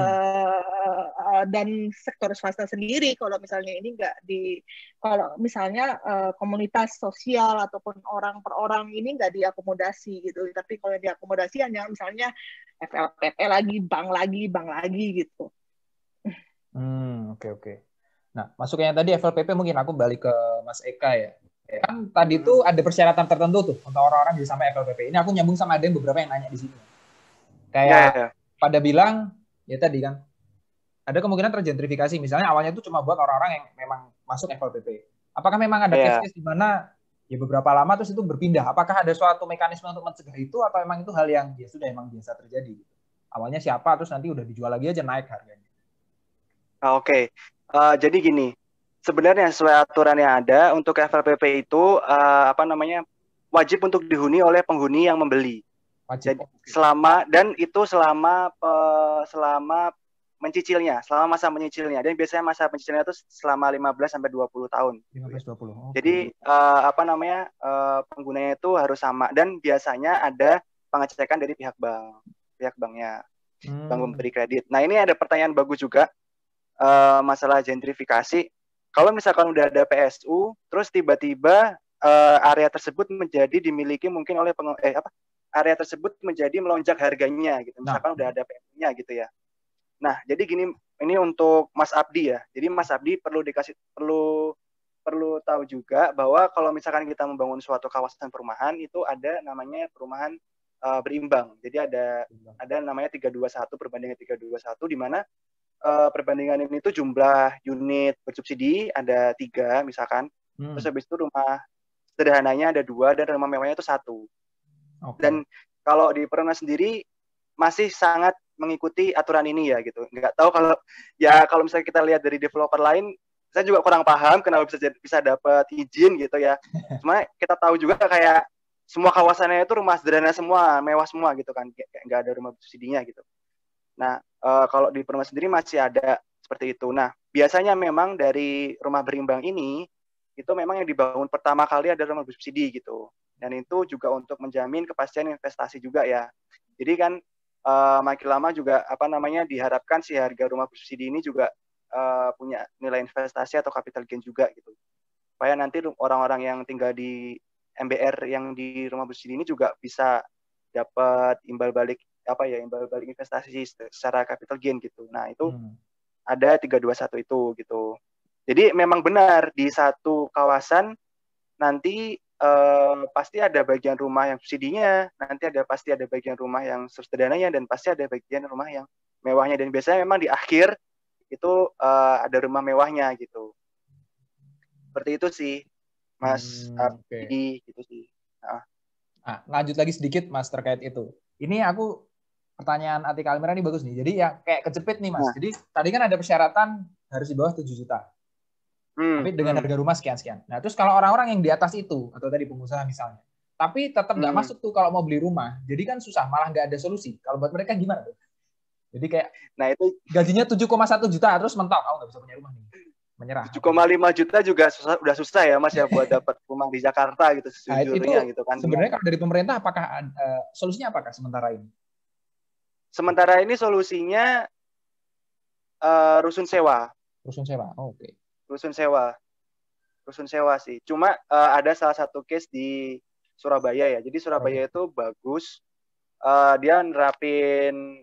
Dan sektor swasta sendiri kalau misalnya ini kalau misalnya komunitas sosial ataupun orang per orang ini nggak diakomodasi gitu, tapi kalau diakomodasi hanya misalnya FLPP lagi, bank lagi gitu. Oke. Nah, masuknya tadi FLPP mungkin aku balik ke Mas Eka ya. Kan tadi tuh ada persyaratan tertentu tuh untuk orang-orang bisa sama FLPP. Ini aku nyambung sama ada yang beberapa yang nanya di sini. Kayak pada bilang ya tadi kan ada kemungkinan tergentrifikasi, misalnya awalnya itu cuma buat orang-orang yang memang masuk FLPP. Apakah memang ada case-case di mana ya beberapa lama terus itu berpindah? Apakah ada suatu mekanisme untuk mencegah itu atau memang itu hal yang ya sudah emang biasa terjadi? Awalnya siapa terus nanti udah dijual lagi aja naik harganya. Oke. Jadi gini, sebenarnya sesuai aturan yang ada untuk FLPP itu wajib untuk dihuni oleh penghuni yang membeli. Jadi, selama mencicilnya, selama masa menyicilnya. Dan biasanya masa pencicilnya itu selama 15 sampai 20 tahun. 15-20. Jadi penggunanya itu harus sama, dan biasanya ada pengecekan dari pihak banknya. Bank memberi kredit. Nah, ini ada pertanyaan bagus juga masalah gentrifikasi. Kalau misalkan udah ada PSU, terus tiba-tiba area tersebut menjadi dimiliki mungkin oleh area tersebut menjadi melonjak harganya gitu. Misalkan udah ada PSU-nya gitu ya. Nah, jadi gini, ini untuk Mas Abdi ya. Jadi Mas Abdi perlu tahu juga bahwa kalau misalkan kita membangun suatu kawasan perumahan, itu ada namanya perumahan berimbang. Jadi ada namanya 321 perbandingan 321, di mana perbandingan ini tuh jumlah unit bersubsidi ada 3 misalkan. Terus habis itu rumah sederhananya ada 2 dan rumah mewahnya itu 1. Dan kalau di Perumnas sendiri masih sangat mengikuti aturan ini ya gitu. Nggak tahu kalau misalnya kita lihat dari developer lain, saya juga kurang paham kenapa bisa dapat izin gitu ya. Cuma kita tahu juga kayak semua kawasannya itu rumah sederhana semua, mewah semua gitu kan, nggak ada rumah bersubsidinya gitu. Nah, kalau di Perumahan sendiri masih ada seperti itu. Nah, biasanya memang dari rumah berimbang ini itu memang yang dibangun pertama kali ada rumah bersubsidi gitu. Dan itu juga untuk menjamin kepastian investasi juga ya. Jadi kan makin lama juga diharapkan si harga rumah bersubsidi ini juga punya nilai investasi atau capital gain juga gitu. Supaya nanti orang-orang yang tinggal di MBR yang di rumah bersubsidi ini juga bisa dapat imbal balik investasi secara capital gain gitu. Nah, itu ada 321 itu gitu. Jadi memang benar di satu kawasan nanti pasti ada bagian rumah yang subsidinya, nanti pasti ada bagian rumah yang sederhananya, dan pasti ada bagian rumah yang mewahnya. Dan biasanya memang di akhir itu ada rumah mewahnya gitu. Seperti itu sih, Mas Abdi, gitu sih. Lanjut lagi sedikit Mas terkait itu. Ini aku pertanyaan Atika Almira ini bagus nih. Jadi ya kayak kejepit nih Mas. Jadi tadi kan ada persyaratan harus di bawah 7 juta. Tapi dengan harga rumah sekian-sekian. Nah, terus kalau orang-orang yang di atas itu, atau tadi pengusaha misalnya, tapi tetap nggak masuk tuh kalau mau beli rumah, jadi kan susah, malah nggak ada solusi. Kalau buat mereka gimana tuh? Jadi kayak, nah itu gajinya 7,1 juta, terus mentok, kamu nggak bisa punya rumah nih. Menyerah. 7,5 juta juga udah susah ya Mas ya buat dapat rumah di Jakarta gitu sejujurnya gitu kan. Sebenarnya kalau dari pemerintah apakah solusinya apakah sementara ini? Sementara ini solusinya rusun sewa. Rusun sewa, oke. Rusun sewa sih. Cuma ada salah satu case di Surabaya ya. Jadi Surabaya itu bagus. Dia nerapin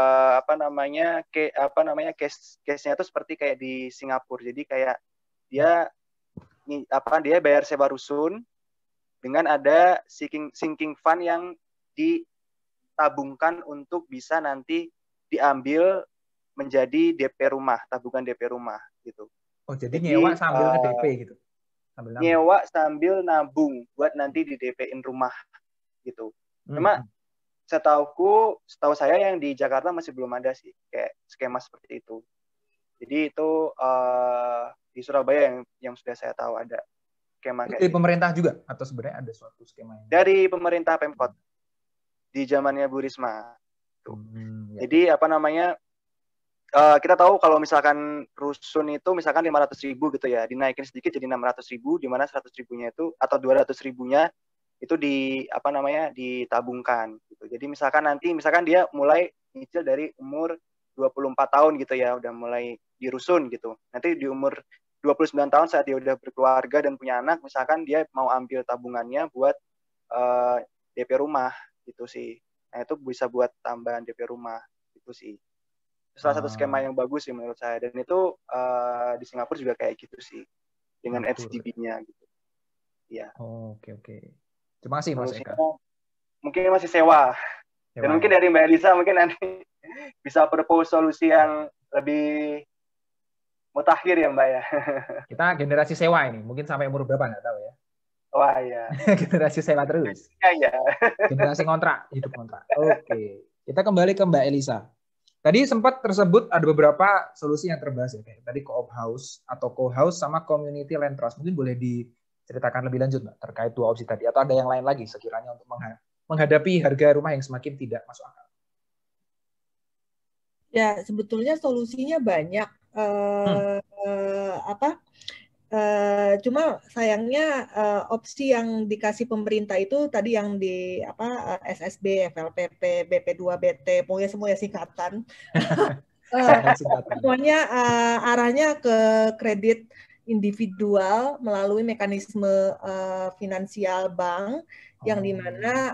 case-nya itu seperti kayak di Singapura. Jadi kayak dia bayar sewa rusun dengan ada sinking fund yang ditabungkan untuk bisa nanti diambil menjadi DP rumah, tabungan DP rumah gitu. Oh, jadi nyewa sambil ke DP gitu. Nyewa sambil nabung buat nanti di DP-in rumah gitu. Cuma setahu saya yang di Jakarta masih belum ada sih kayak skema seperti itu. Jadi itu di Surabaya yang sudah saya tahu ada skema kayak dari pemerintah juga atau sebenarnya ada suatu skema yang dari pemerintah Pemkot di zamannya Bu Risma. Jadi kita tahu kalau misalkan rusun itu misalkan 500.000 gitu ya, dinaikin sedikit jadi 600.000, di mana 100.000-nya itu atau 200.000-nya itu ditabungkan gitu. Jadi misalkan dia mulai nyicil dari umur 24 tahun gitu ya, udah mulai di rusun gitu. Nanti di umur 29 tahun saat dia udah berkeluarga dan punya anak, misalkan dia mau ambil tabungannya buat DP rumah gitu sih. Nah, itu bisa buat tambahan DP rumah gitu sih. Salah satu skema yang bagus sih menurut saya, dan itu di Singapura juga kayak gitu sih dengan HDB-nya gitu. Iya. Oke. Terima kasih Mas Eka. Mungkin masih sewa. Dan mungkin dari Mbak Elisa mungkin nanti bisa propose solusi yang lebih mutakhir ya Mbak ya. Kita generasi sewa ini, mungkin sampai umur berapa nggak tahu ya. Wah iya. Generasi sewa terus. Iya. Generasi kontrak, hidup kontrak. Oke. Kita kembali ke Mbak Elisa. Tadi sempat tersebut ada beberapa solusi yang terbahas ya, kayak tadi co-op house atau co-house sama community land trust. Mungkin boleh diceritakan lebih lanjut Mbak terkait dua opsi tadi, atau ada yang lain lagi sekiranya untuk menghadapi harga rumah yang semakin tidak masuk akal. Ya, sebetulnya solusinya banyak. Cuma sayangnya opsi yang dikasih pemerintah itu tadi yang di SSB, FLPP, BP2BT, pokoknya semua singkatan. Semuanya arahnya ke kredit individual melalui mekanisme finansial bank yang dimana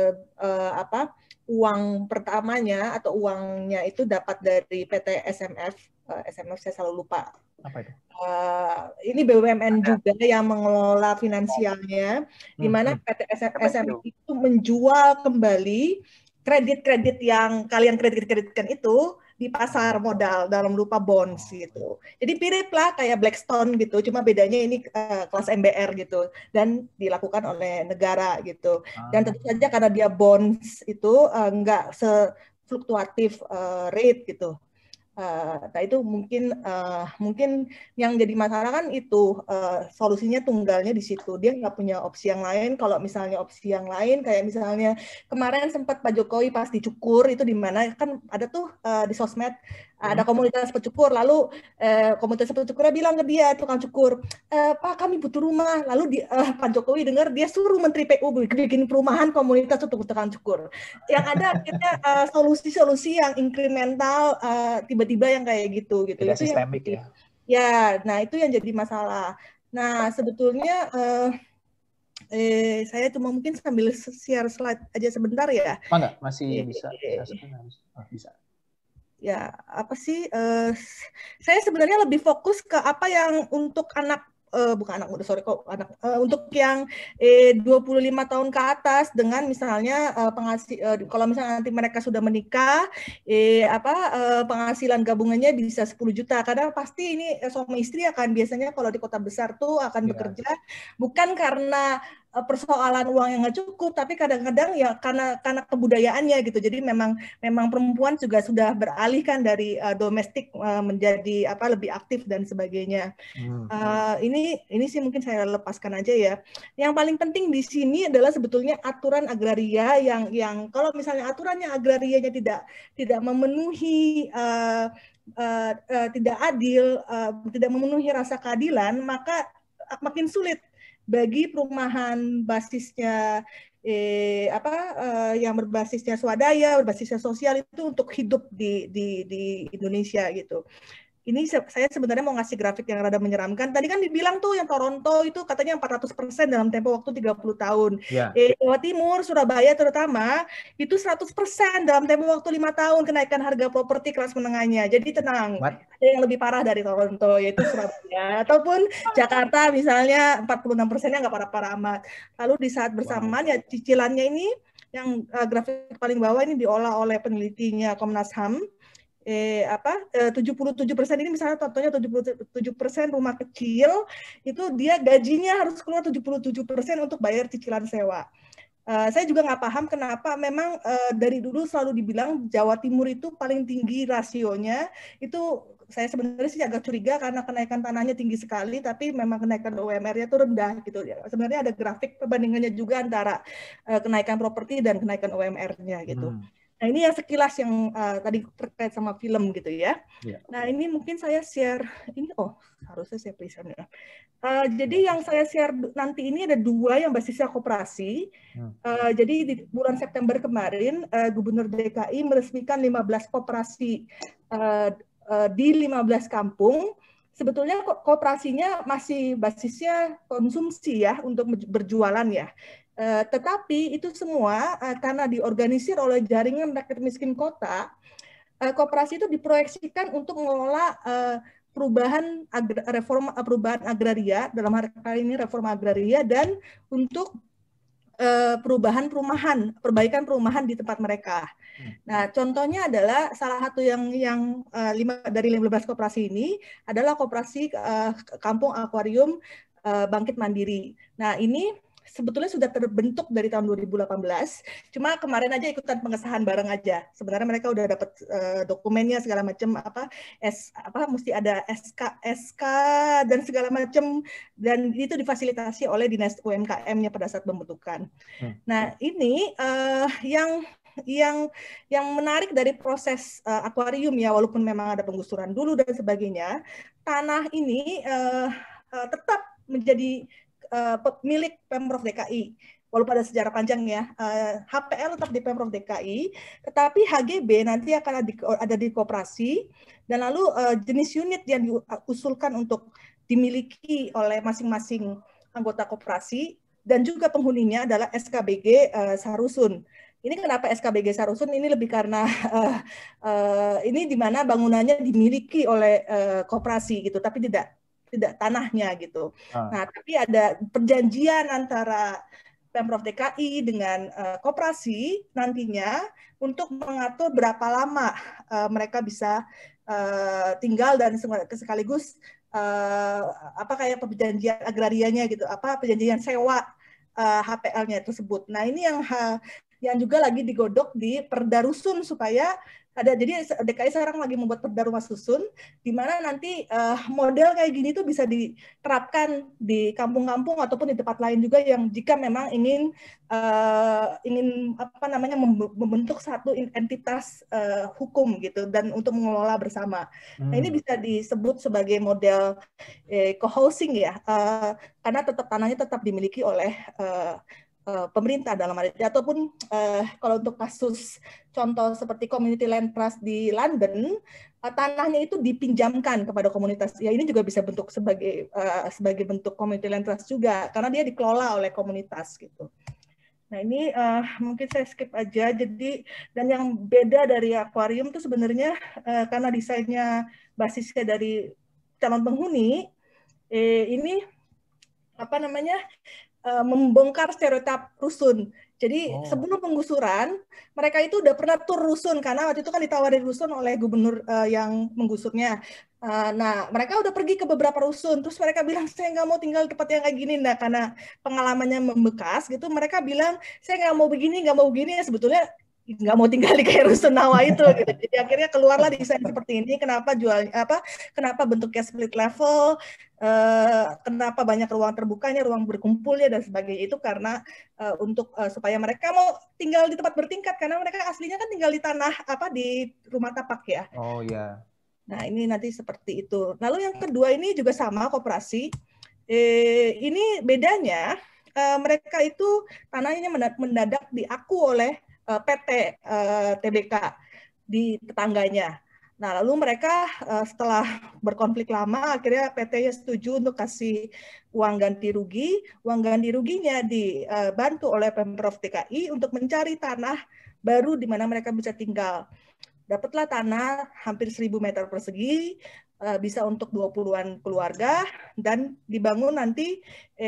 uang pertamanya atau uangnya itu dapat dari PT SMF. SMF saya selalu lupa. Apa itu? Ini BUMN juga yang mengelola finansialnya, di mana PT SMF itu menjual kembali kredit-kredit yang kalian kreditkan itu di pasar modal dalam rupa bonds gitu. Jadi miriplah kayak Blackstone gitu, cuma bedanya ini kelas MBR gitu dan dilakukan oleh negara gitu. Dan tentu saja karena dia bonds itu nggak fluktuatif rate gitu. Nah itu mungkin yang jadi masalah kan itu solusinya tunggalnya di situ, dia nggak punya opsi yang lain. Kalau misalnya opsi yang lain kayak misalnya kemarin sempat Pak Jokowi pas dicukur itu di mana kan ada tuh di sosmed ada komunitas pecukur, lalu komunitas pecukurnya bilang ke dia tukang cukur, Pak kami butuh rumah, lalu Pak Jokowi dengar dia suruh Menteri PU bikin perumahan komunitas untuk tukang cukur. Yang ada akhirnya solusi-solusi yang incremental tiba-tiba yang kayak gitu. Tidak itu sistemik yang, ya. Nah itu yang jadi masalah. Nah sebetulnya saya cuma mungkin sambil share slide aja sebentar ya. Enggak, masih bisa. Bisa. Ya apa sih? Saya sebenarnya lebih fokus ke apa yang untuk anak bukan anak muda, sorry kok anak untuk yang 25 tahun ke atas dengan misalnya kalau misalnya nanti mereka sudah menikah penghasilan gabungannya bisa 10 juta karena pasti ini suami istri akan biasanya kalau di kota besar tuh akan bekerja bukan karena persoalan uang yang nggak cukup, tapi kadang-kadang ya karena kebudayaannya gitu. Jadi memang perempuan juga sudah beralihkan dari domestik menjadi lebih aktif dan sebagainya. Ini sih mungkin saya lepaskan aja ya. Yang paling penting di sini adalah sebetulnya aturan agraria yang kalau misalnya aturannya agrarianya tidak memenuhi tidak adil, tidak memenuhi rasa keadilan, maka makin sulit bagi perumahan basisnya yang berbasisnya swadaya, berbasisnya sosial itu untuk hidup di Indonesia gitu. Ini saya sebenarnya mau ngasih grafik yang rada menyeramkan. Tadi kan dibilang tuh yang Toronto itu katanya 400% dalam tempo waktu 30 tahun. Jawa Timur, Surabaya terutama, itu 100% dalam tempo waktu 5 tahun kenaikan harga properti kelas menengahnya. Jadi tenang, ada yang lebih parah dari Toronto, yaitu Surabaya. Ataupun Jakarta misalnya 46%-nya nggak parah-parah amat. Lalu di saat bersamaan ya cicilannya ini, yang grafik paling bawah ini diolah oleh penelitinya Komnas HAM. 77% ini misalnya contohnya 77% rumah kecil itu dia gajinya harus keluar 77% untuk bayar cicilan sewa. Saya juga nggak paham kenapa memang dari dulu selalu dibilang Jawa Timur itu paling tinggi rasionya. Itu saya sebenarnya sih agak curiga karena kenaikan tanahnya tinggi sekali, tapi memang kenaikan UMR-nya itu rendah gitu. Sebenarnya ada grafik perbandingannya juga antara kenaikan properti dan kenaikan UMR-nya gitu. Nah ini yang sekilas yang tadi terkait sama film gitu ya. Nah ini mungkin saya share ini harusnya saya present ya. Jadi yang saya share nanti ini ada 2 yang basisnya koperasi. Jadi di bulan September kemarin Gubernur DKI meresmikan 15 koperasi di 15 kampung. Sebetulnya koperasinya masih basisnya konsumsi ya untuk berjualan ya. Tetapi itu semua karena diorganisir oleh jaringan rakyat miskin kota, koperasi itu diproyeksikan untuk mengelola perubahan agraria, dalam hal ini reforma agraria, dan untuk perbaikan perumahan di tempat mereka. Nah, contohnya adalah salah satu yang dari 15 koperasi ini adalah koperasi Kampung Akuarium Bangkit Mandiri. Nah, ini sebetulnya sudah terbentuk dari tahun 2018, cuma kemarin aja ikutan pengesahan bareng aja. Sebenarnya mereka udah dapat dokumennya segala macam mesti ada SK dan segala macam, dan itu difasilitasi oleh Dinas UMKM-nya pada saat pembentukan. Nah, ini yang menarik dari proses akuarium ya, walaupun memang ada penggusuran dulu dan sebagainya, tanah ini tetap menjadi milik Pemprov DKI, walaupun ada sejarah panjang ya. HPL tetap di Pemprov DKI, tetapi HGB nanti akan ada di koperasi, dan lalu jenis unit yang diusulkan untuk dimiliki oleh masing-masing anggota koperasi dan juga penghuninya adalah SKBG Sarusun. Ini kenapa SKBG Sarusun? Ini lebih karena ini di mana bangunannya dimiliki oleh koperasi gitu, tapi tidak tanahnya gitu. Nah, tapi ada perjanjian antara Pemprov DKI dengan koperasi nantinya untuk mengatur berapa lama mereka bisa tinggal dan sekaligus kayak perjanjian agrarianya gitu, perjanjian sewa HPL-nya tersebut. Nah, ini yang juga lagi digodok di Perda Rusun supaya ada. Jadi DKI sekarang lagi membuat Perda Rumah Susun di mana nanti model kayak gini tuh bisa diterapkan di kampung-kampung ataupun di tempat lain juga yang jika memang ingin apa namanya membentuk satu entitas hukum gitu dan untuk mengelola bersama. Nah, ini bisa disebut sebagai model co-housing ya, karena tanahnya tetap dimiliki oleh pemerintah dalam hal ini, ataupun kalau untuk kasus contoh seperti Community Land Trust di London, tanahnya itu dipinjamkan kepada komunitas. Ya ini juga bisa bentuk sebagai bentuk Community Land Trust juga, karena dia dikelola oleh komunitas gitu. Nah ini mungkin saya skip aja. Jadi dan yang beda dari akuarium itu sebenarnya karena desainnya basisnya dari calon penghuni, ini apa namanya? Membongkar stereotip rusun. Jadi sebelum penggusuran, mereka itu udah pernah tur rusun karena waktu itu kan ditawarin rusun oleh gubernur yang menggusurnya. Nah, mereka udah pergi ke beberapa rusun, terus mereka bilang saya nggak mau tinggal di tempat yang kayak gini. Nah, karena pengalamannya membekas gitu, mereka bilang saya nggak mau begini, nggak mau begini. Ya, sebetulnya nggak mau tinggal di kayak rusunawa itu gitu. Jadi akhirnya keluarlah desain seperti ini. Kenapa bentuknya split level, kenapa banyak ruang terbukanya, ruang berkumpulnya dan sebagainya, itu karena untuk supaya mereka mau tinggal di tempat bertingkat, karena mereka aslinya kan tinggal di tanah di rumah tapak ya. Oh ya. Nah ini nanti seperti itu. Lalu yang kedua ini juga sama koperasi. Ini bedanya mereka itu tanahnya mendadak diaku oleh PT TBK di tetangganya. Nah, lalu mereka setelah berkonflik lama, akhirnya PT-nya setuju untuk kasih uang ganti rugi. Uang ganti ruginya dibantu oleh Pemprov DKI untuk mencari tanah baru di mana mereka bisa tinggal. Dapatlah tanah hampir 1.000 meter persegi, bisa untuk 20-an keluarga, dan dibangun nanti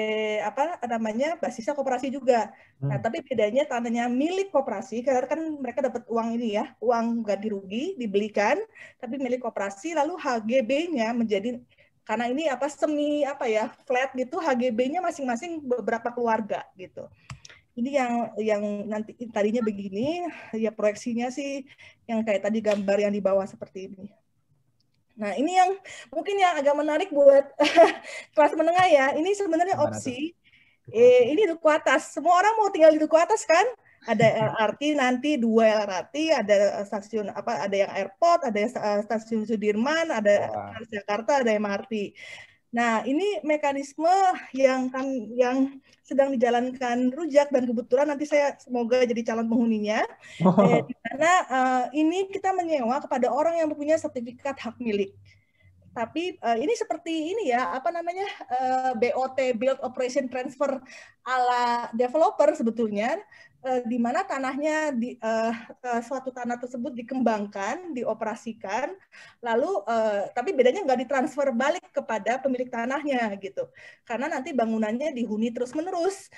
basisnya koperasi juga. Nah, tapi bedanya tanahnya milik koperasi, karena kan mereka dapat uang ini ya, uang ganti rugi dibelikan, tapi milik koperasi, lalu HGB-nya menjadi, karena ini flat gitu, HGB-nya masing-masing beberapa keluarga gitu. Ini yang nanti tadinya begini, ya proyeksinya sih yang kayak tadi gambar yang di bawah seperti ini. Nah, ini yang mungkin yang agak menarik buat kelas menengah ya. Ini sebenarnya opsi. Ini duku atas. Semua orang mau tinggal di duku atas kan? Ada LRT nanti, 2 LRT, ada stasiun ada yang airport, ada stasiun Sudirman, ada Jakarta, ada MRT. Nah, ini mekanisme yang sedang dijalankan Rujak, dan kebetulan nanti saya semoga jadi calon penghuninya. Di mana ini kita menyewa kepada orang yang mempunyai sertifikat hak milik. Tapi ini seperti ini ya, BOT, Build Operation Transfer ala developer sebetulnya, di mana tanahnya suatu tanah tersebut dikembangkan, dioperasikan, lalu tapi bedanya nggak ditransfer balik kepada pemilik tanahnya gitu, karena nanti bangunannya dihuni terus-menerus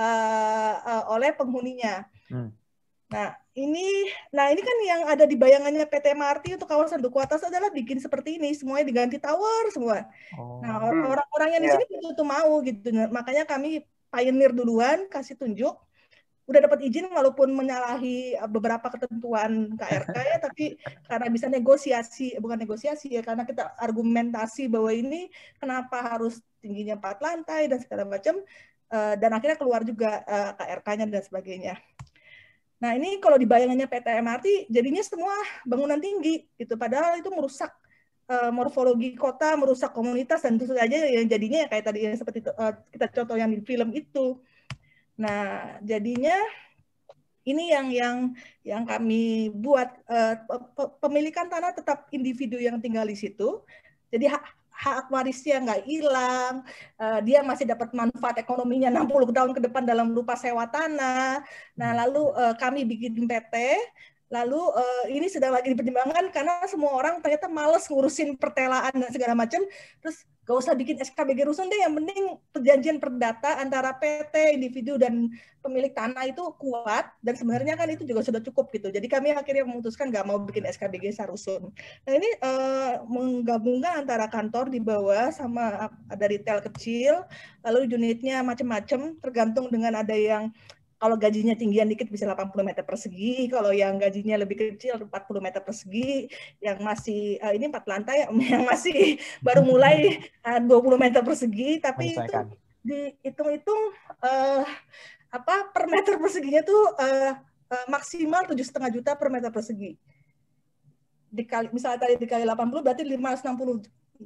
oleh penghuninya. Nah ini kan yang ada di bayangannya PT MRT untuk kawasan Duku Atas adalah bikin seperti ini, semuanya diganti tower semua. Nah orang-orang yang di sini betul mau gitu, makanya kami pioneer duluan, kasih tunjuk. Udah dapat izin walaupun menyalahi beberapa ketentuan KRK ya, tapi karena bisa bukan negosiasi ya, karena kita argumentasi bahwa ini kenapa harus tingginya 4 lantai dan segala macam, dan akhirnya keluar juga KRK-nya dan sebagainya. Nah ini kalau di bayangannya PT MRT jadinya semua bangunan tinggi gitu, padahal itu merusak morfologi kota, merusak komunitas, dan tentu saja yang jadinya ya kayak tadi seperti kita contoh yang di film itu. Nah, jadinya ini yang kami buat, pemilikan tanah tetap individu yang tinggal di situ. Jadi hak warisnya nggak hilang, dia masih dapat manfaat ekonominya 60 tahun ke depan dalam berupa sewa tanah. Nah, lalu kami bikin PT, lalu ini sedang lagi dipertimbangkan karena semua orang ternyata males ngurusin pertelaan dan segala macam, terus gak usah bikin SKBG rusun deh, yang penting perjanjian perdata antara PT, individu, dan pemilik tanah itu kuat, dan sebenarnya kan itu juga sudah cukup gitu. Jadi kami akhirnya memutuskan gak mau bikin SKBG sarusun. Nah ini menggabungkan antara kantor di bawah sama ada retail kecil, lalu unitnya macam-macam, tergantung dengan ada yang kalau gajinya tinggian dikit bisa 80 meter persegi, kalau yang gajinya lebih kecil 40 meter persegi, yang masih ini 4 lantai, yang masih baru mulai 20 meter persegi, tapi itu dihitung-hitung per meter perseginya tuh maksimal 7,5 juta per meter persegi. Misalnya tadi dikali 80 berarti 560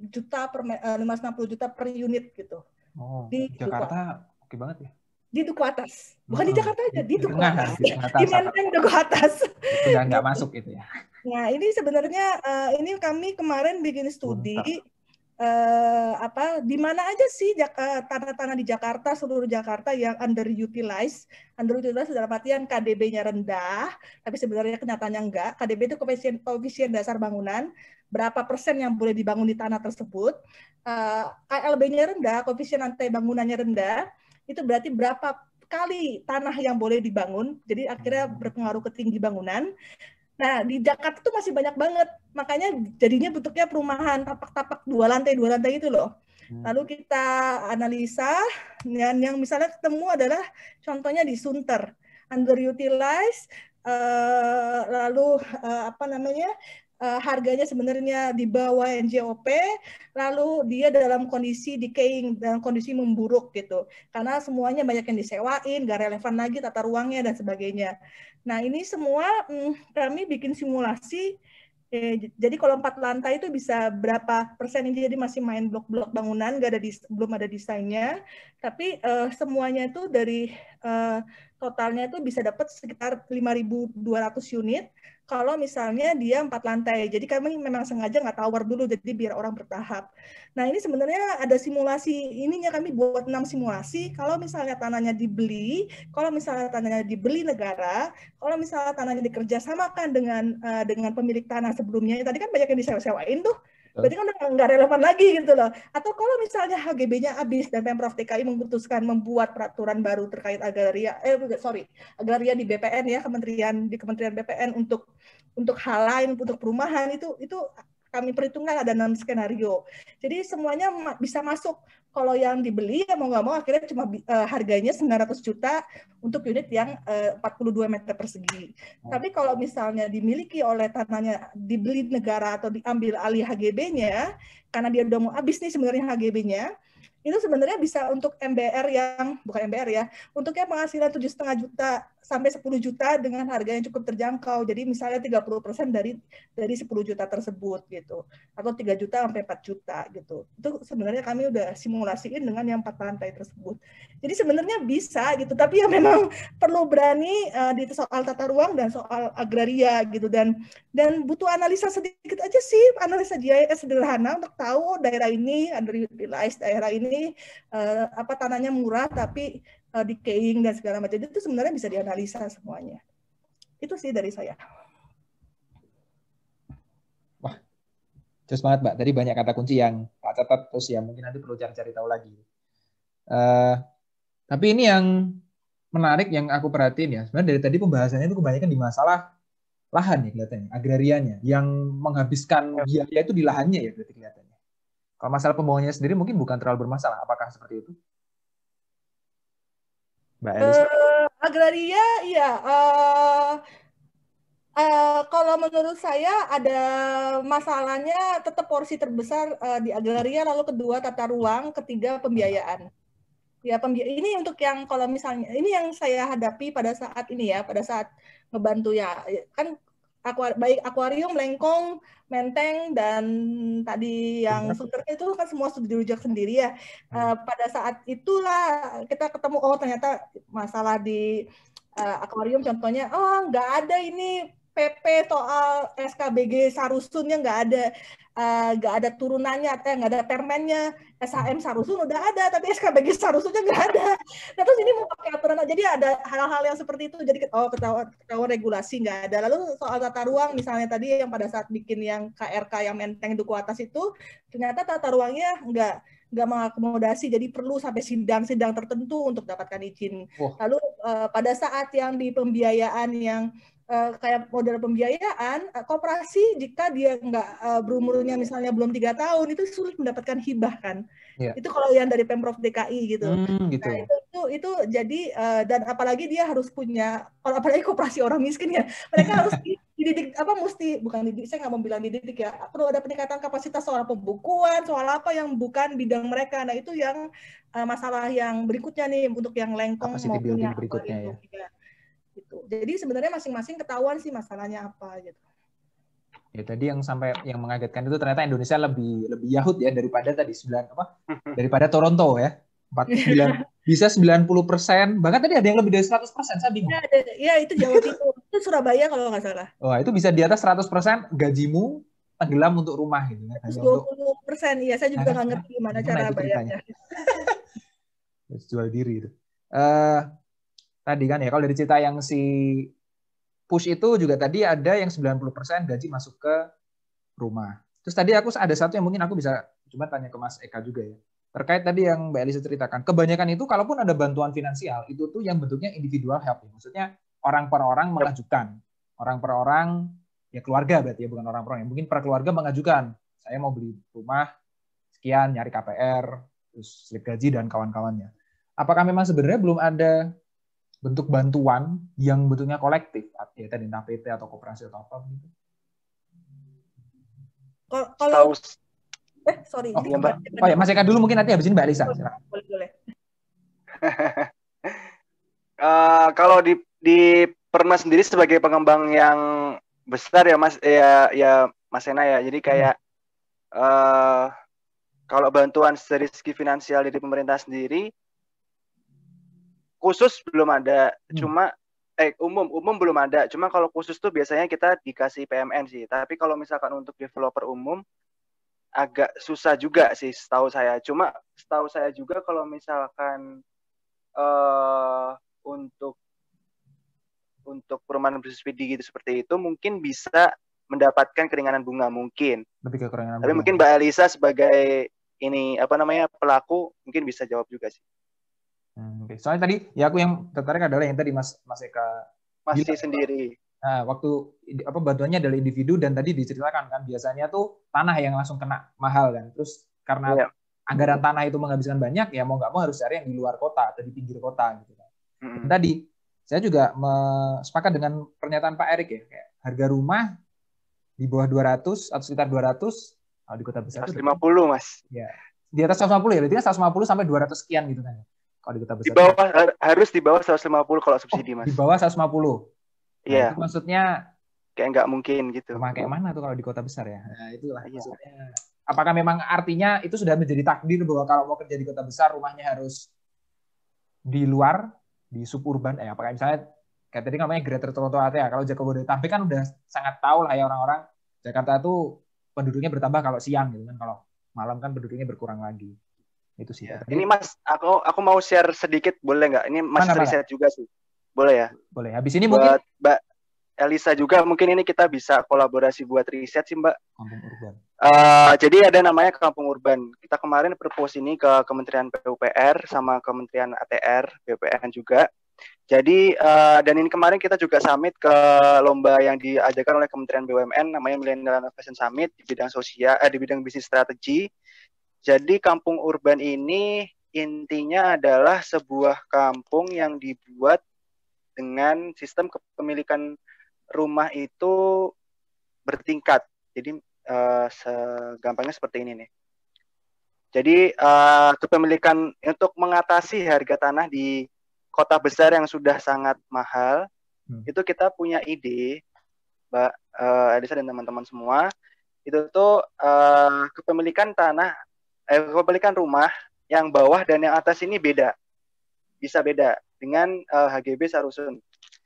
juta per unit gitu. Oh, di Jakarta oke banget ya. Di Duku Atas, bukan di Jakarta aja, di Duku Atas, di Menteng Duku Atas. Itu nggak masuk itu ya. Nah ini sebenarnya ini kami kemarin bikin studi di mana aja sih tanah-tanah di Jakarta, seluruh Jakarta yang underutilized dalam artian KDB-nya rendah, tapi sebenarnya kenyataannya enggak. KDB itu koefisien dasar bangunan, berapa persen yang boleh dibangun di tanah tersebut. KLB-nya rendah, koefisien lantai bangunannya rendah. Itu berarti berapa kali tanah yang boleh dibangun, jadi akhirnya berpengaruh ke tinggi bangunan. Nah, di Jakarta tuh masih banyak banget, makanya jadinya bentuknya perumahan, tapak-tapak dua lantai itu loh. Lalu kita analisa, dan yang misalnya ketemu adalah contohnya di Sunter, underutilized, lalu harganya sebenarnya di bawah NJOP, lalu dia dalam kondisi decaying, dalam kondisi memburuk gitu. Karena semuanya banyak yang disewain, nggak relevan lagi tata ruangnya dan sebagainya. Nah ini semua kami bikin simulasi, jadi kalau 4 lantai itu bisa berapa persen, ini jadi masih main blok-blok bangunan, belum ada desainnya, tapi semuanya itu dari totalnya itu bisa dapat sekitar 5.200 unit, kalau misalnya dia 4 lantai. Jadi kami memang sengaja nggak tower dulu, jadi biar orang bertahap. Nah ini sebenarnya ada simulasi, ininya kami buat 6 simulasi, kalau misalnya tanahnya dibeli, kalau misalnya tanahnya dibeli negara, kalau misalnya tanahnya dikerjasamakan dengan pemilik tanah sebelumnya, tadi kan banyak yang disewa-sewain tuh, berarti kan nggak relevan lagi gitu loh. Atau kalau misalnya HGB-nya habis dan Pemprov DKI memutuskan membuat peraturan baru terkait agraria di BPN ya, Kementerian BPN untuk hal lain, untuk perumahan, itu kami perhitungkan ada 6 skenario. Jadi semuanya bisa masuk. Kalau yang dibeli ya mau nggak mau akhirnya cuma harganya 900 juta untuk unit yang 42 meter persegi. Tapi kalau misalnya dimiliki oleh tanahnya, dibeli negara atau diambil alih HGB-nya, karena dia udah mau habis nih sebenarnya HGB-nya, itu sebenarnya bisa untuk MBR untuk yang penghasilan 7,5 juta sampai 10 juta dengan harga yang cukup terjangkau. Jadi misalnya 30% dari 10 juta tersebut gitu. Atau 3 juta sampai 4 juta gitu. Itu sebenarnya kami udah simulasiin dengan yang 4 lantai tersebut. Jadi sebenarnya bisa gitu, tapi ya memang perlu berani di soal tata ruang dan soal agraria gitu, dan butuh analisa sedikit aja sih, analisa GIS sederhana untuk tahu daerah ini underutilized, daerah ini tanahnya murah tapi decaying dan segala macam. Itu sebenarnya bisa dianalisa semuanya. Itu sih dari saya. Wah, jelas banget Mbak. Tadi banyak kata kunci yang tak catat, terus ya mungkin nanti perlu cari-cari tahu lagi. Tapi ini yang menarik yang aku perhatiin ya, sebenarnya dari tadi pembahasannya itu kebanyakan di masalah lahan ya kelihatannya, agrarianya, yang menghabiskan biaya itu di lahannya ya berarti kelihatannya. Kalau masalah pembangunannya sendiri mungkin bukan terlalu bermasalah, apakah seperti itu? Mbak Elisa? Agraria, iya. Kalau menurut saya ada masalahnya tetap porsi terbesar di agraria, lalu kedua tata ruang, ketiga pembiayaan. Ya, ini untuk yang kalau misalnya ini yang saya hadapi pada saat ini ya, pada saat ngebantu ya, kan baik akuarium, Lengkong, Menteng, dan tadi yang Sunter itu kan semua sudah dirujak sendiri ya. Pada saat itulah kita ketemu, oh ternyata masalah di akuarium contohnya, oh nggak ada ini PP soal SKBG Sarusunnya nggak ada turunannya, nggak ada permennya. SHM Sarusun udah ada, tapi SKBG Sarusunnya nggak ada. Nah, terus ini mau pakai aturan, jadi ada hal-hal yang seperti itu. Jadi ketahuan regulasi nggak ada. Lalu soal tata ruang, misalnya tadi yang pada saat bikin yang KRK yang Menteng Duku Atas itu, ternyata tata ruangnya nggak mengakomodasi, jadi perlu sampai sidang-sidang tertentu untuk dapatkan izin. Lalu pada saat yang di pembiayaan yang kayak model pembiayaan, koperasi jika dia nggak berumurnya misalnya belum 3 tahun, itu sulit mendapatkan hibah kan. Itu kalau yang dari Pemprov DKI gitu. Gitu. Nah, itu jadi dan apalagi dia harus punya, apalagi koperasi orang miskin ya, mereka harus dididik bukan dididik, saya nggak mau bilang dididik ya, perlu ada peningkatan kapasitas soal pembukuan, soal apa yang bukan bidang mereka. Nah itu yang masalah yang berikutnya nih untuk yang lengkong Capacity maupun yang berikutnya ya. Gitu. Jadi sebenarnya masing-masing ketahuan sih masalahnya apa gitu. Ya tadi yang mengagetkan itu ternyata Indonesia lebih Yahud ya daripada tadi daripada Toronto ya. 49 bisa 90%, bahkan tadi ada yang lebih dari 100%, saya bingung. Ya itu Jawa Timur, itu Surabaya kalau nggak salah. Oh, itu bisa di atas 100% gajimu tenggelam untuk rumah gitu kan. 20%, iya saya juga nggak ngerti gimana cara bayarnya. Terus jual diri itu. Tadi kan ya kalau dari cerita yang si Push itu juga tadi ada yang 90% gaji masuk ke rumah. Terus tadi aku ada satu yang mungkin aku bisa cuma tanya ke Mas Eka juga ya. Terkait tadi yang Mbak Elisa ceritakan, kebanyakan itu kalaupun ada bantuan finansial, itu tuh yang bentuknya individual help. Maksudnya orang per orang mengajukan. Orang per orang, ya keluarga berarti ya, bukan orang per orang. Mungkin per keluarga mengajukan, saya mau beli rumah, sekian, nyari KPR, terus slip gaji, dan kawan-kawannya. Apakah memang sebenarnya belum ada bentuk bantuan yang bentuknya kolektif? Ya tadi entah PT atau koperasi atau apa begitu? Kalau sorry. Oh ya, Mas Eka dulu mungkin nanti habisin Mbak Elisa. Boleh. Kalau di Perma sendiri sebagai pengembang yang besar ya Mas Mas Ena ya. Jadi kayak kalau bantuan dari segi finansial dari pemerintah sendiri khusus belum ada. Cuma umum belum ada. Cuma kalau khusus tuh biasanya kita dikasih PMN sih. Tapi kalau misalkan untuk developer umum agak susah juga sih setahu saya. Cuma setahu saya juga kalau misalkan untuk perumahan bersubsidi gitu seperti itu mungkin bisa mendapatkan keringanan bunga mungkin. Lebih ke keringanan Tapi bunga. Mungkin Mbak Elisa sebagai pelaku mungkin bisa jawab juga sih. Soalnya tadi ya aku yang tertarik adalah yang tadi Mas Eka masih sendiri. Nah, waktu bantuannya adalah individu dan tadi diceritakan kan biasanya tuh tanah yang langsung kena mahal kan. Terus karena anggaran tanah itu menghabiskan banyak ya mau nggak mau harus cari yang di luar kota atau di pinggir kota gitu kan. Dan tadi saya juga sepakat dengan pernyataan Pak Erik ya, kayak harga rumah di bawah 200 atau sekitar 200 kalau di kota besar 150 Mas. Ya. Di atas 150 ya, berarti kan 150 sampai 200 sekian gitu kan. Kalau di kota besar. Harus di bawah 150 kalau subsidi Mas. Di bawah 150. Iya. Itu maksudnya kayak nggak mungkin gitu. Rumah kayak mana tuh kalau di kota besar ya? Nah, itulah maksudnya. Apakah memang artinya itu sudah menjadi takdir bahwa kalau mau kerja di kota besar rumahnya harus di luar, di suburban apakah misalnya kayak tadi namanya Greater Toronto Area, kalau Jabodetabek kan udah sangat tahu lah ya orang-orang Jakarta tuh penduduknya bertambah kalau siang gitu kan, kalau malam kan penduduknya berkurang lagi. Itu sih. Ya. Ini Mas, aku mau share sedikit boleh nggak? Ini Mas riset juga sih. Boleh ya? Boleh. Habis ini buat mungkin Mbak Elisa juga mungkin ini kita bisa kolaborasi buat riset sih Mbak. Kampung Urban. Jadi ada namanya Kampung Urban. Kita kemarin propose ini ke Kementerian PUPR sama Kementerian ATR, BPN juga. Jadi dan ini kemarin kita juga summit ke lomba yang diadakan oleh Kementerian BUMN namanya Millennial Innovation Summit di bidang sosial, di bidang bisnis strategi. Jadi Kampung Urban ini intinya adalah sebuah kampung yang dibuat dengan sistem kepemilikan rumah itu bertingkat. Jadi segampangnya seperti ini nih. Jadi kepemilikan untuk mengatasi harga tanah di kota besar yang sudah sangat mahal, itu kita punya ide, Mbak Elisa dan teman-teman semua, itu tuh kepemilikan kepemilikan rumah yang bawah dan yang atas ini beda, bisa beda dengan HGB Sarusun.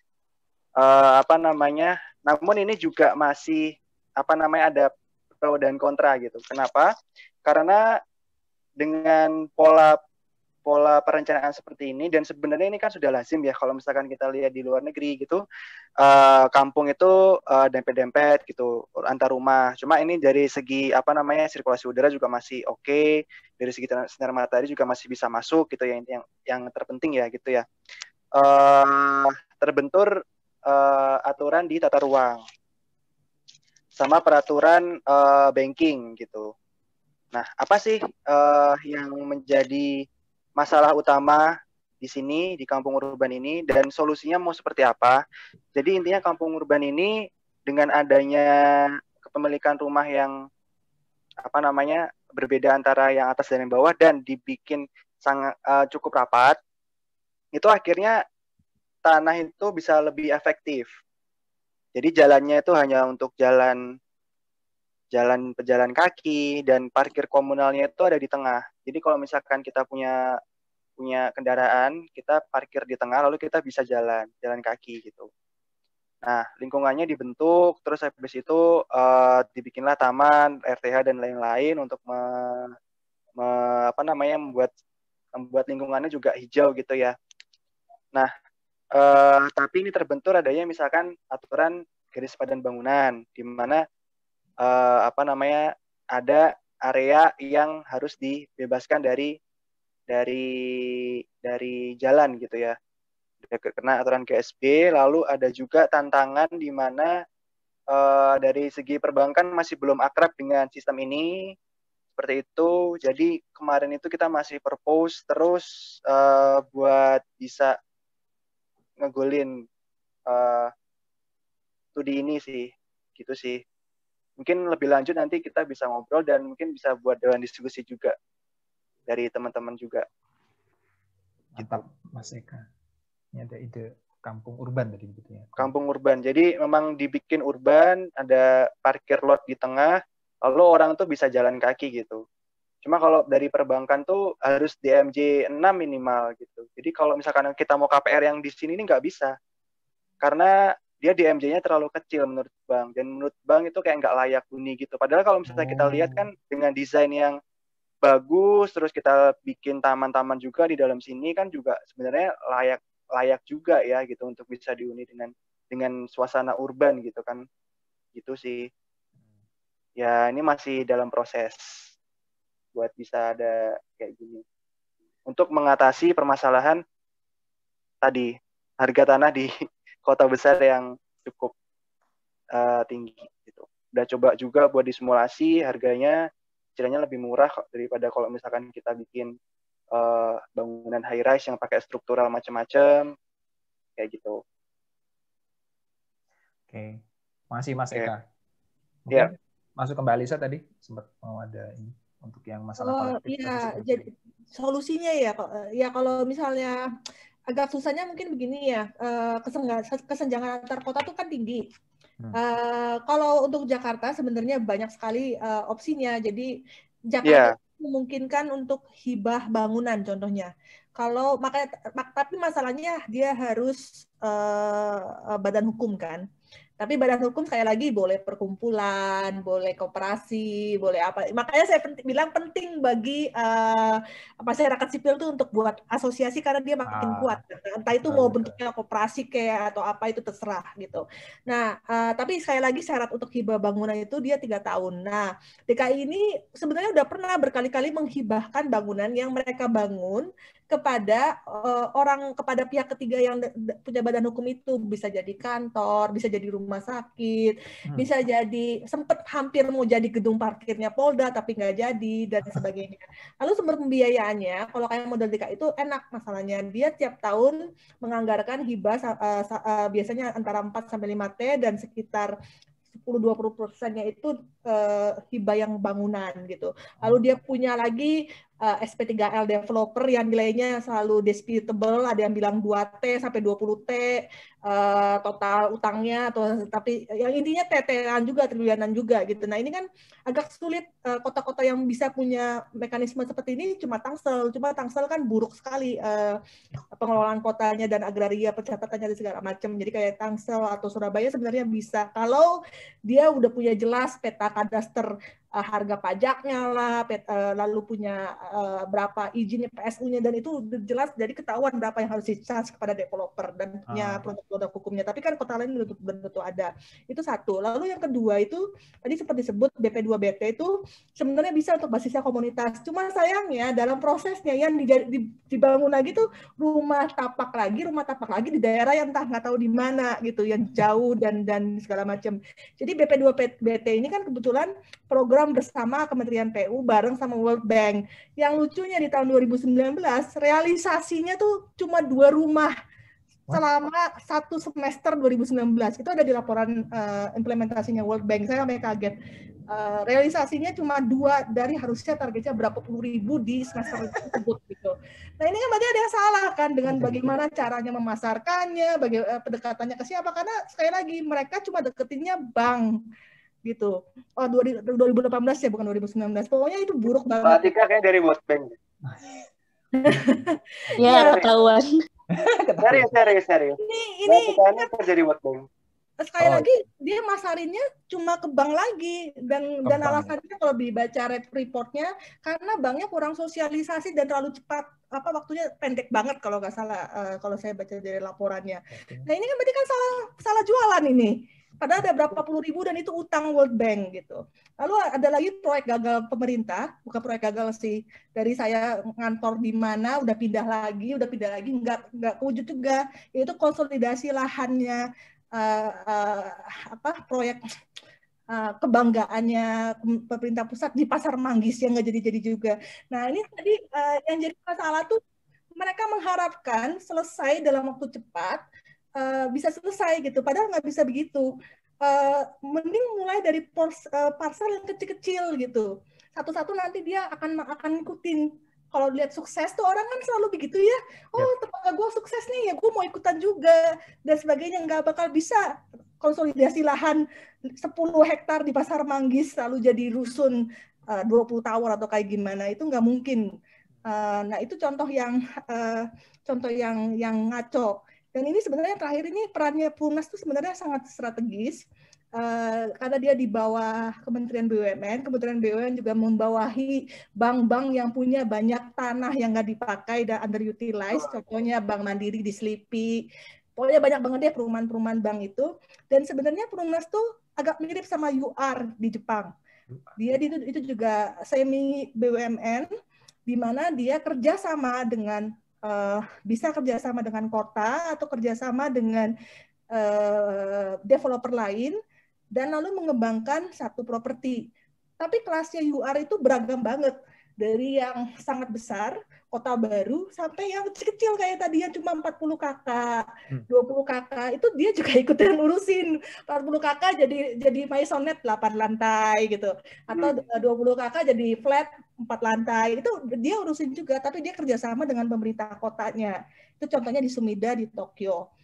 Namun ini juga masih ada pro dan kontra gitu. Kenapa? Karena dengan pola perencanaan seperti ini, dan sebenarnya ini kan sudah lazim ya kalau misalkan kita lihat di luar negeri gitu, kampung itu dempet-dempet gitu antar rumah. Cuma ini dari segi sirkulasi udara juga masih oke, dari segi sinar matahari juga masih bisa masuk gitu ya, yang terpenting ya gitu ya. Terbentur aturan di tata ruang sama peraturan banking gitu. Nah, apa sih yang menjadi masalah utama di sini, di kampung urban ini, dan solusinya mau seperti apa. Jadi intinya kampung urban ini dengan adanya kepemilikan rumah yang berbeda antara yang atas dan yang bawah dan dibikin sangat cukup rapat, itu akhirnya tanah itu bisa lebih efektif. Jadi jalannya itu hanya untuk pejalan kaki, dan parkir komunalnya itu ada di tengah. Jadi kalau misalkan kita punya kendaraan, kita parkir di tengah, lalu kita bisa jalan kaki gitu. Nah, lingkungannya dibentuk, terus habis itu dibikinlah taman, RTH dan lain-lain untuk membuat lingkungannya juga hijau gitu ya. Nah, tapi ini terbentur adanya misalkan aturan garis padan bangunan, di mana ada area yang harus dibebaskan dari jalan gitu ya, karena aturan GSB. Lalu ada juga tantangan di mana dari segi perbankan masih belum akrab dengan sistem ini, seperti itu. Jadi kemarin itu kita masih propose terus buat bisa ngegolin studi ini sih, gitu sih. Mungkin lebih lanjut nanti kita bisa ngobrol dan mungkin bisa buat dewan diskusi juga dari teman-teman juga. Mantap, Mas Eka. Ini ada ide kampung urban tadi gitu ya. Kampung urban. Jadi memang dibikin urban, ada parkir lot di tengah, lalu orang tuh bisa jalan kaki gitu. Cuma kalau dari perbankan tuh harus DMJ 6 minimal gitu. Jadi kalau misalkan kita mau KPR yang di sini ini nggak bisa. Karena dia DMJ-nya terlalu kecil menurut bank. Dan menurut bank itu kayak nggak layak huni gitu. Padahal kalau misalnya kita lihat kan dengan desain yang bagus, terus kita bikin taman-taman juga di dalam sini kan juga sebenarnya layak juga ya gitu untuk bisa dihuni dengan suasana urban gitu kan. Gitu sih. Ya ini masih dalam proses buat bisa ada kayak gini. Untuk mengatasi permasalahan tadi, harga tanah di kota besar yang cukup tinggi gitu. Udah coba juga buat disimulasi, harganya istilahnya lebih murah daripada kalau misalkan kita bikin bangunan high rise yang pakai struktural macam-macam kayak gitu. Oke. Makasih Mas Eka. Mungkin masuk ke Mbak Alisa tadi sempat mau ada ini untuk yang masalah kolektif. Iya, jadi solusinya ya kalau misalnya agak susahnya mungkin begini ya, kesenjangan antar kota tuh kan tinggi. Kalau untuk Jakarta sebenarnya banyak sekali opsinya. Jadi Jakarta memungkinkan untuk hibah bangunan contohnya. Tapi masalahnya dia harus badan hukum kan. Tapi badan hukum sekali lagi boleh perkumpulan, boleh koperasi, boleh apa. Makanya saya bilang penting bagi masyarakat sipil itu untuk buat asosiasi karena dia makin kuat. Entah itu mau bentuknya koperasi kayak atau apa itu terserah gitu. Nah, tapi sekali lagi syarat untuk hibah bangunan itu dia 3 tahun. Nah, DKI ini sebenarnya udah pernah berkali-kali menghibahkan bangunan yang mereka bangun kepada kepada pihak ketiga yang punya badan hukum itu, bisa jadi kantor, bisa jadi rumah sakit, bisa jadi sempat hampir mau jadi gedung parkirnya Polda tapi nggak jadi dan sebagainya. Lalu sumber pembiayaannya kalau kayak model DKI itu enak, masalahnya dia tiap tahun menganggarkan hibah biasanya antara 4 sampai 5 T dan sekitar 10-20%-nya itu hibah yang bangunan gitu. Lalu dia punya lagi SP3L developer yang nilainya selalu disputable, ada yang bilang 2T sampai 20T total utangnya, tapi yang intinya TT-an juga, triliunan juga gitu. Nah ini kan agak sulit kota-kota yang bisa punya mekanisme seperti ini cuma Tangsel kan buruk sekali pengelolaan kotanya dan agraria pencatatannya dan segala macam. Jadi kayak Tangsel atau Surabaya sebenarnya bisa kalau dia udah punya jelas peta kadaster harga pajaknya lah, lalu punya berapa izinnya PSU-nya, dan itu jelas jadi ketahuan berapa yang harus di-charge kepada developer dan punya produk-produk hukumnya. Tapi kan kota lain belum tentu ada. Itu satu. Lalu yang kedua itu tadi seperti disebut BP2BT itu sebenarnya bisa untuk basisnya komunitas. Cuma sayangnya dalam prosesnya yang dibangun lagi tuh rumah tapak lagi di daerah yang entah nggak tahu di mana gitu, yang jauh dan segala macam. Jadi BP2BT ini kan kebetulan program program bersama Kementerian PU bareng sama World Bank. Yang lucunya di tahun 2019 realisasinya tuh cuma 2 rumah selama 1 semester 2019. Itu ada di laporan implementasinya World Bank. Saya sampai kaget. Realisasinya cuma 2 dari harusnya targetnya berapa puluh ribu di semester tersebut gitu. Nah ini kan berarti ada yang salah kan dengan bagaimana caranya memasarkannya, pendekatannya ke siapa, karena sekali lagi mereka cuma deketinnya bank gitu. Oh 2018 ya, bukan 2019. Pokoknya itu buruk banget. Mbak Tika kayak dari World Bank. Ya, ketahuan. Serius. Ini kan kerja di World Bank. Sekali lagi dia masarinnya cuma ke bank lagi dan alasannya kalau dibaca reportnya karena banknya kurang sosialisasi dan terlalu cepat, waktunya pendek banget kalau nggak salah, kalau saya baca dari laporannya. Nah ini kan berarti kan salah jualan ini. Padahal ada berapa puluh ribu dan itu utang World Bank gitu. Lalu ada lagi proyek gagal pemerintah, bukan proyek gagal sih. Dari saya ngantor di mana, udah pindah lagi, nggak kewujud juga. Itu konsolidasi lahannya, proyek kebanggaannya pemerintah pusat di Pasar Manggis yang nggak jadi-jadi juga. Nah ini tadi yang jadi masalah tuh mereka mengharapkan selesai dalam waktu cepat, bisa selesai gitu, padahal nggak bisa begitu. Mending mulai dari parcel yang kecil-kecil gitu. Satu-satu nanti dia akan ngikutin. Kalau lihat sukses tuh orang kan selalu begitu ya. Oh tetangga gue sukses nih ya, gue mau ikutan juga dan sebagainya. Nggak bakal bisa konsolidasi lahan 10 hektar di Pasar Manggis lalu jadi rusun 20 tower atau kayak gimana, itu nggak mungkin. Nah itu contoh yang ngaco. Dan ini sebenarnya terakhir ini perannya Purnas itu sebenarnya sangat strategis. Karena dia di bawah Kementerian BUMN juga membawahi bank-bank yang punya banyak tanah yang nggak dipakai dan underutilized, contohnya Bank Mandiri di Slipi, pokoknya banyak banget deh perumahan-perumahan bank itu. Dan sebenarnya Purnas tuh agak mirip sama UR di Jepang. Dia itu juga semi BUMN, di mana dia kerjasama dengan bisa kerjasama dengan kota atau kerjasama dengan developer lain, dan lalu mengembangkan satu properti. Tapi kelasnya UR itu beragam banget. Dari yang sangat besar, kota baru, sampai yang kecil-kecil kayak tadi yang cuma 40 kakak, 20 kakak, itu dia juga ikutan urusin. 40 kakak jadi maisonette 8 lantai gitu. Atau 20 kakak jadi flat 4 lantai. Itu dia urusin juga, tapi dia kerjasama dengan pemerintah kotanya. Itu contohnya di Sumida, di Tokyo.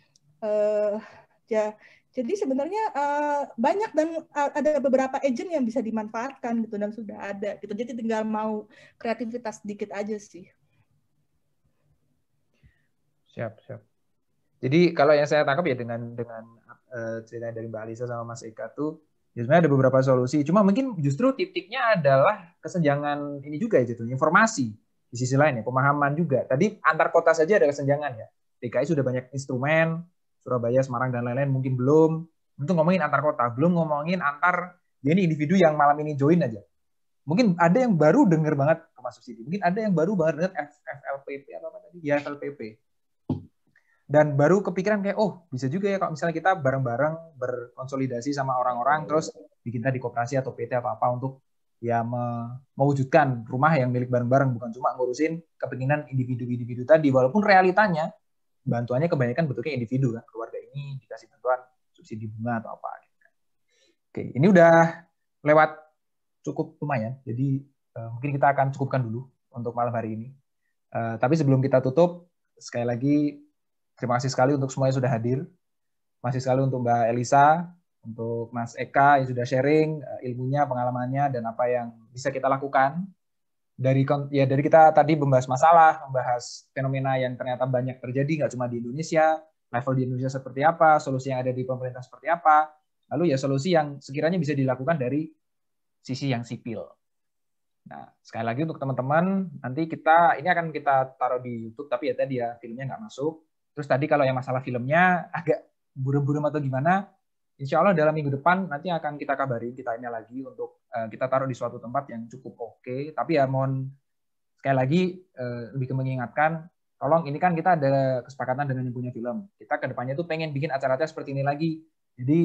Jadi sebenarnya banyak dan ada beberapa agent yang bisa dimanfaatkan gitu dan sudah ada gitu. Jadi tinggal mau kreativitas sedikit aja sih. Siap. Jadi kalau yang saya tangkap ya dengan cerita dari Mbak Alisa sama Mas Eka tuh ya sebenarnya ada beberapa solusi. Cuma mungkin justru titiknya adalah kesenjangan ini juga ya, gitu, informasi di sisi lain ya, pemahaman juga. Tadi antar kota saja ada kesenjangan ya. DKI sudah banyak instrumen, Surabaya, Semarang, dan lain-lain mungkin belum. Itu ngomongin antar kota, belum ngomongin antar ya ini individu yang malam ini join aja. Mungkin ada yang baru denger banget rumah subsidi. Mungkin ada yang baru banget denger FLPP atau apa tadi? Ya, FLPP. Dan baru kepikiran kayak, oh bisa juga ya kalau misalnya kita bareng-bareng berkonsolidasi sama orang-orang, terus bikin tadi koperasi atau PT apa-apa untuk ya mewujudkan rumah yang milik bareng-bareng, bukan cuma ngurusin kepinginan individu-individu tadi, walaupun realitanya bantuannya kebanyakan bentuknya individu kan, keluarga ini dikasih bantuan subsidi bunga atau apa gitu kan. Oke, ini udah lewat cukup lumayan, jadi mungkin kita akan cukupkan dulu untuk malam hari ini. Tapi sebelum kita tutup, sekali lagi terima kasih sekali untuk semua yang sudah hadir. Terima kasih sekali untuk Mbak Elisa, untuk Mas Eka yang sudah sharing ilmunya, pengalamannya, dan apa yang bisa kita lakukan. Dari kita tadi membahas masalah, membahas fenomena yang ternyata banyak terjadi, nggak cuma di Indonesia, level di Indonesia seperti apa, solusi yang ada di pemerintah seperti apa, lalu ya solusi yang sekiranya bisa dilakukan dari sisi yang sipil. Nah, sekali lagi untuk teman-teman, nanti ini akan kita taruh di YouTube, tapi ya tadi ya filmnya nggak masuk. Terus tadi kalau yang masalah filmnya agak buram-buram atau gimana, insya Allah dalam minggu depan nanti akan kita kabarin, kita ini lagi untuk kita taruh di suatu tempat yang cukup oke. Tapi ya mohon sekali lagi lebih ke mengingatkan, tolong ini kan kita ada kesepakatan dengan yang punya film. Kita ke depannya tuh pengen bikin acara-acara seperti ini lagi. Jadi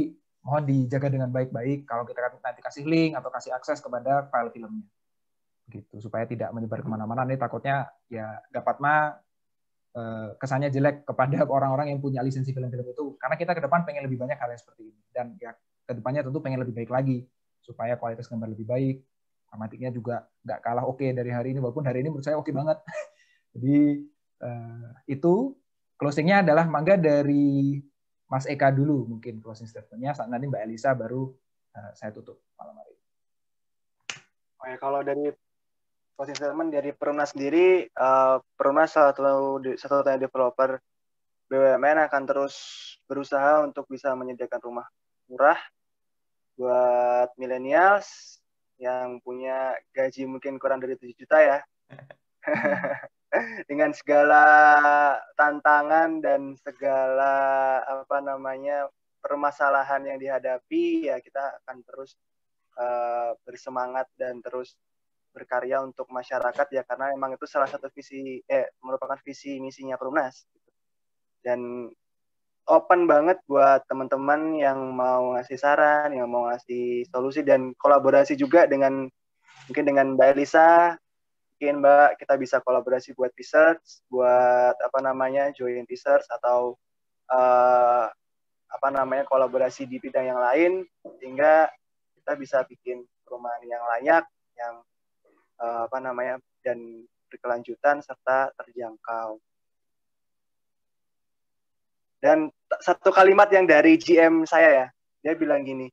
mohon dijaga dengan baik-baik kalau kita nanti kasih link atau kasih akses kepada file filmnya, gitu, supaya tidak menyebar kemana-mana. Ini takutnya ya dapat kesannya jelek kepada orang-orang yang punya lisensi film-film itu, karena kita ke depan pengen lebih banyak hal yang seperti ini, dan ya ke depannya tentu pengen lebih baik lagi supaya kualitas gambar lebih baik, dramatiknya juga nggak kalah oke dari hari ini, walaupun hari ini menurut saya oke banget. Jadi itu closingnya adalah mangga dari Mas Eka dulu, mungkin closing statement-nya, saat nanti Mbak Elisa baru saya tutup malam hari ini. Oke, kalau dari closing statement dari Perumnas sendiri, Perumnas satu-satunya developer BUMN akan terus berusaha untuk bisa menyediakan rumah murah buat millennials yang punya gaji mungkin kurang dari 7 juta ya. Dengan segala tantangan dan segala permasalahan yang dihadapi, ya kita akan terus bersemangat dan terus berkarya untuk masyarakat ya, karena memang itu salah satu merupakan visi misinya Perumnas. Dan open banget buat teman-teman yang mau ngasih saran, yang mau ngasih solusi dan kolaborasi juga mungkin dengan Mbak Elisa. Mungkin Mbak, kita bisa kolaborasi buat research, buat joint research atau kolaborasi di bidang yang lain, sehingga kita bisa bikin perumahan yang layak, yang dan berkelanjutan serta terjangkau. Dan satu kalimat yang dari GM saya ya, dia bilang gini,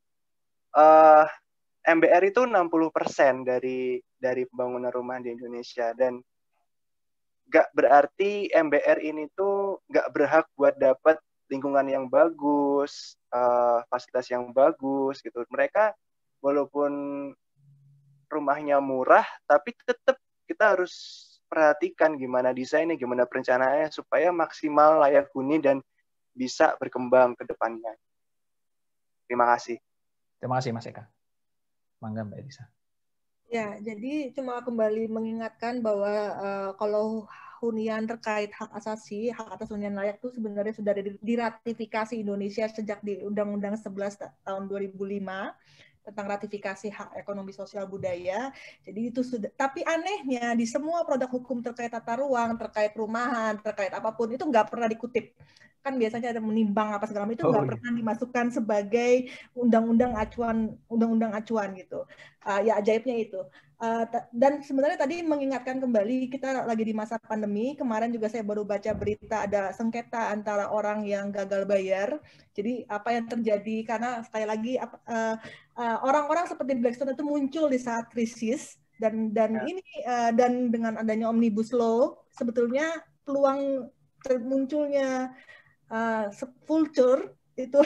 MBR itu 60% dari pembangunan rumah di Indonesia, dan nggak berarti MBR ini tuh nggak berhak buat dapat lingkungan yang bagus, fasilitas yang bagus gitu. Mereka walaupun rumahnya murah, tapi tetap kita harus perhatikan gimana desainnya, gimana perencanaannya supaya maksimal layak huni dan bisa berkembang ke depannya. Terima kasih. Terima kasih Mas Eka. Mangga Mbak Elisa. Ya, jadi cuma kembali mengingatkan bahwa kalau hunian terkait hak asasi, hak atas hunian layak itu sebenarnya sudah diratifikasi Indonesia sejak di Undang-Undang 11 tahun 2005 tentang ratifikasi hak ekonomi sosial budaya. Jadi itu sudah, tapi anehnya di semua produk hukum terkait tata ruang, terkait perumahan, terkait apapun itu nggak pernah dikutip. Kan biasanya ada menimbang apa segala macam itu nggak pernah dimasukkan sebagai undang-undang acuan gitu. Ya ajaibnya itu. Dan sebenarnya tadi mengingatkan kembali, kita lagi di masa pandemi. Kemarin juga saya baru baca berita ada sengketa antara orang yang gagal bayar. Jadi apa yang terjadi, karena sekali lagi orang-orang seperti Blackstone itu muncul di saat krisis, dan dengan adanya Omnibus Law sebetulnya peluang munculnya vulture itu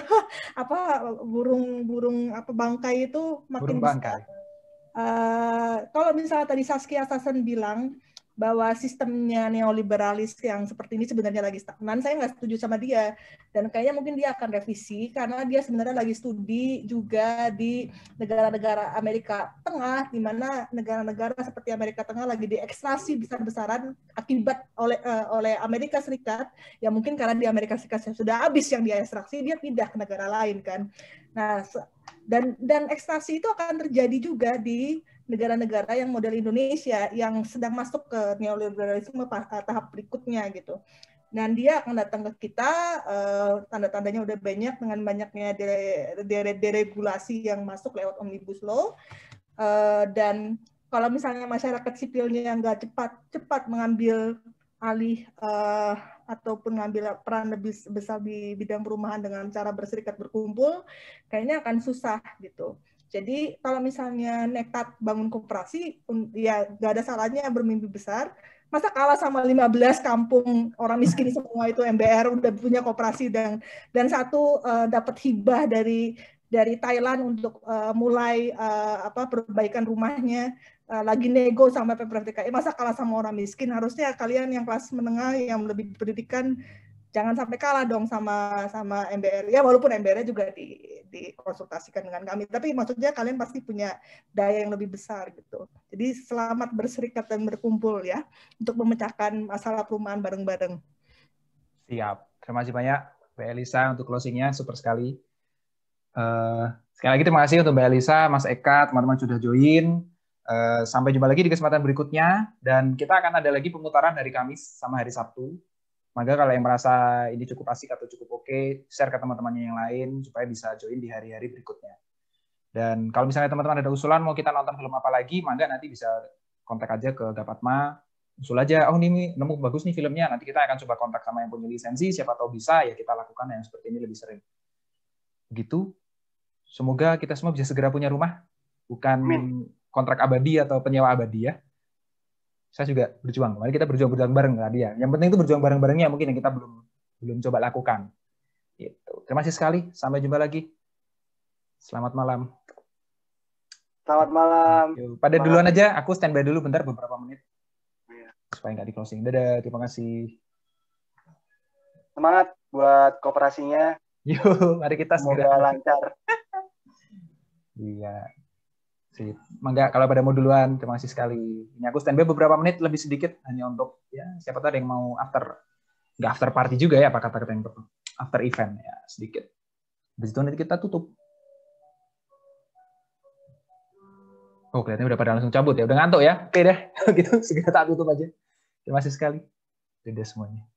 burung bangkai itu makin besar. Kalau misalnya tadi Saskia Sassen bilang bahwa sistemnya neoliberalis yang seperti ini sebenarnya lagi stagnan, saya nggak setuju sama dia, dan kayaknya mungkin dia akan revisi karena dia sebenarnya lagi studi juga di negara-negara Amerika Tengah, di mana negara-negara seperti Amerika Tengah lagi diekstraksi besar-besaran akibat oleh Amerika Serikat, ya mungkin karena di Amerika Serikat sudah habis yang dia ekstraksi, dia pindah ke negara lain kan. Nah, dan ekstraksi itu akan terjadi juga di negara-negara yang model Indonesia yang sedang masuk ke neoliberalisme tahap berikutnya gitu. Dan dia akan datang ke kita, tanda-tandanya udah banyak dengan banyaknya deregulasi yang masuk lewat Omnibus Law. Dan kalau misalnya masyarakat sipilnya nggak cepat mengambil alih ataupun mengambil peran lebih besar di bidang perumahan dengan cara berserikat berkumpul, kayaknya akan susah gitu. Jadi kalau misalnya nekat bangun koperasi, ya nggak ada salahnya bermimpi besar. Masa kalah sama 15 kampung orang miskin semua itu MBR udah punya koperasi, dan satu dapat hibah dari Thailand untuk mulai perbaikan rumahnya, lagi nego sama Pemprov DKI. Masa kalah sama orang miskin? Harusnya kalian yang kelas menengah yang lebih berpendidikan jangan sampai kalah dong sama MBR. Ya walaupun MBR juga dikonsultasikan dengan kami, tapi maksudnya kalian pasti punya daya yang lebih besar gitu. Jadi selamat berserikat dan berkumpul ya untuk memecahkan masalah perumahan bareng-bareng. Siap. Terima kasih banyak Mbak Elisa untuk closingnya, super sekali. Sekali lagi terima kasih untuk Mbak Elisa, Mas Eka, teman-teman sudah join. Sampai jumpa lagi di kesempatan berikutnya. Dan kita akan ada lagi pemutaran hari Kamis sama hari Sabtu. Maka kalau yang merasa ini cukup asik atau cukup oke, share ke teman-temannya yang lain supaya bisa join di hari-hari berikutnya. Dan kalau misalnya teman-teman ada usulan mau kita nonton film apa lagi, maka nanti bisa kontak aja ke Gapatma. Usul aja, oh ini nemu bagus nih filmnya. Nanti kita akan coba kontak sama yang punya lisensi, siapa tahu bisa ya kita lakukan yang seperti ini lebih sering. Begitu. Semoga kita semua bisa segera punya rumah, bukan kontrak abadi atau penyewa abadi ya. Saya juga berjuang. Mari kita berjuang bareng tadi ya. Yang penting itu berjuang bareng-barengnya mungkin yang kita belum coba lakukan. Gitu. Terima kasih sekali. Sampai jumpa lagi. Selamat malam. Selamat malam. Yuk, pada duluan aja. Aku standby dulu bentar beberapa menit. Supaya nggak di closing. Dadah. Terima kasih. Semangat buat kooperasinya. Yuk, mari kita semoga lancar. Iya. Sip. Mangga kalau pada mau duluan, terima kasih sekali. Ini aku standby beberapa menit lebih sedikit hanya untuk ya siapa tahu ada yang mau nggak after party juga ya, apa kata-kata yang after event ya sedikit. Habis itu nanti kita tutup. Oh, kelihatannya udah pada langsung cabut ya, udah ngantuk ya. Oke deh, gitu segera tak tutup aja. Terima kasih sekali. Dadah semuanya.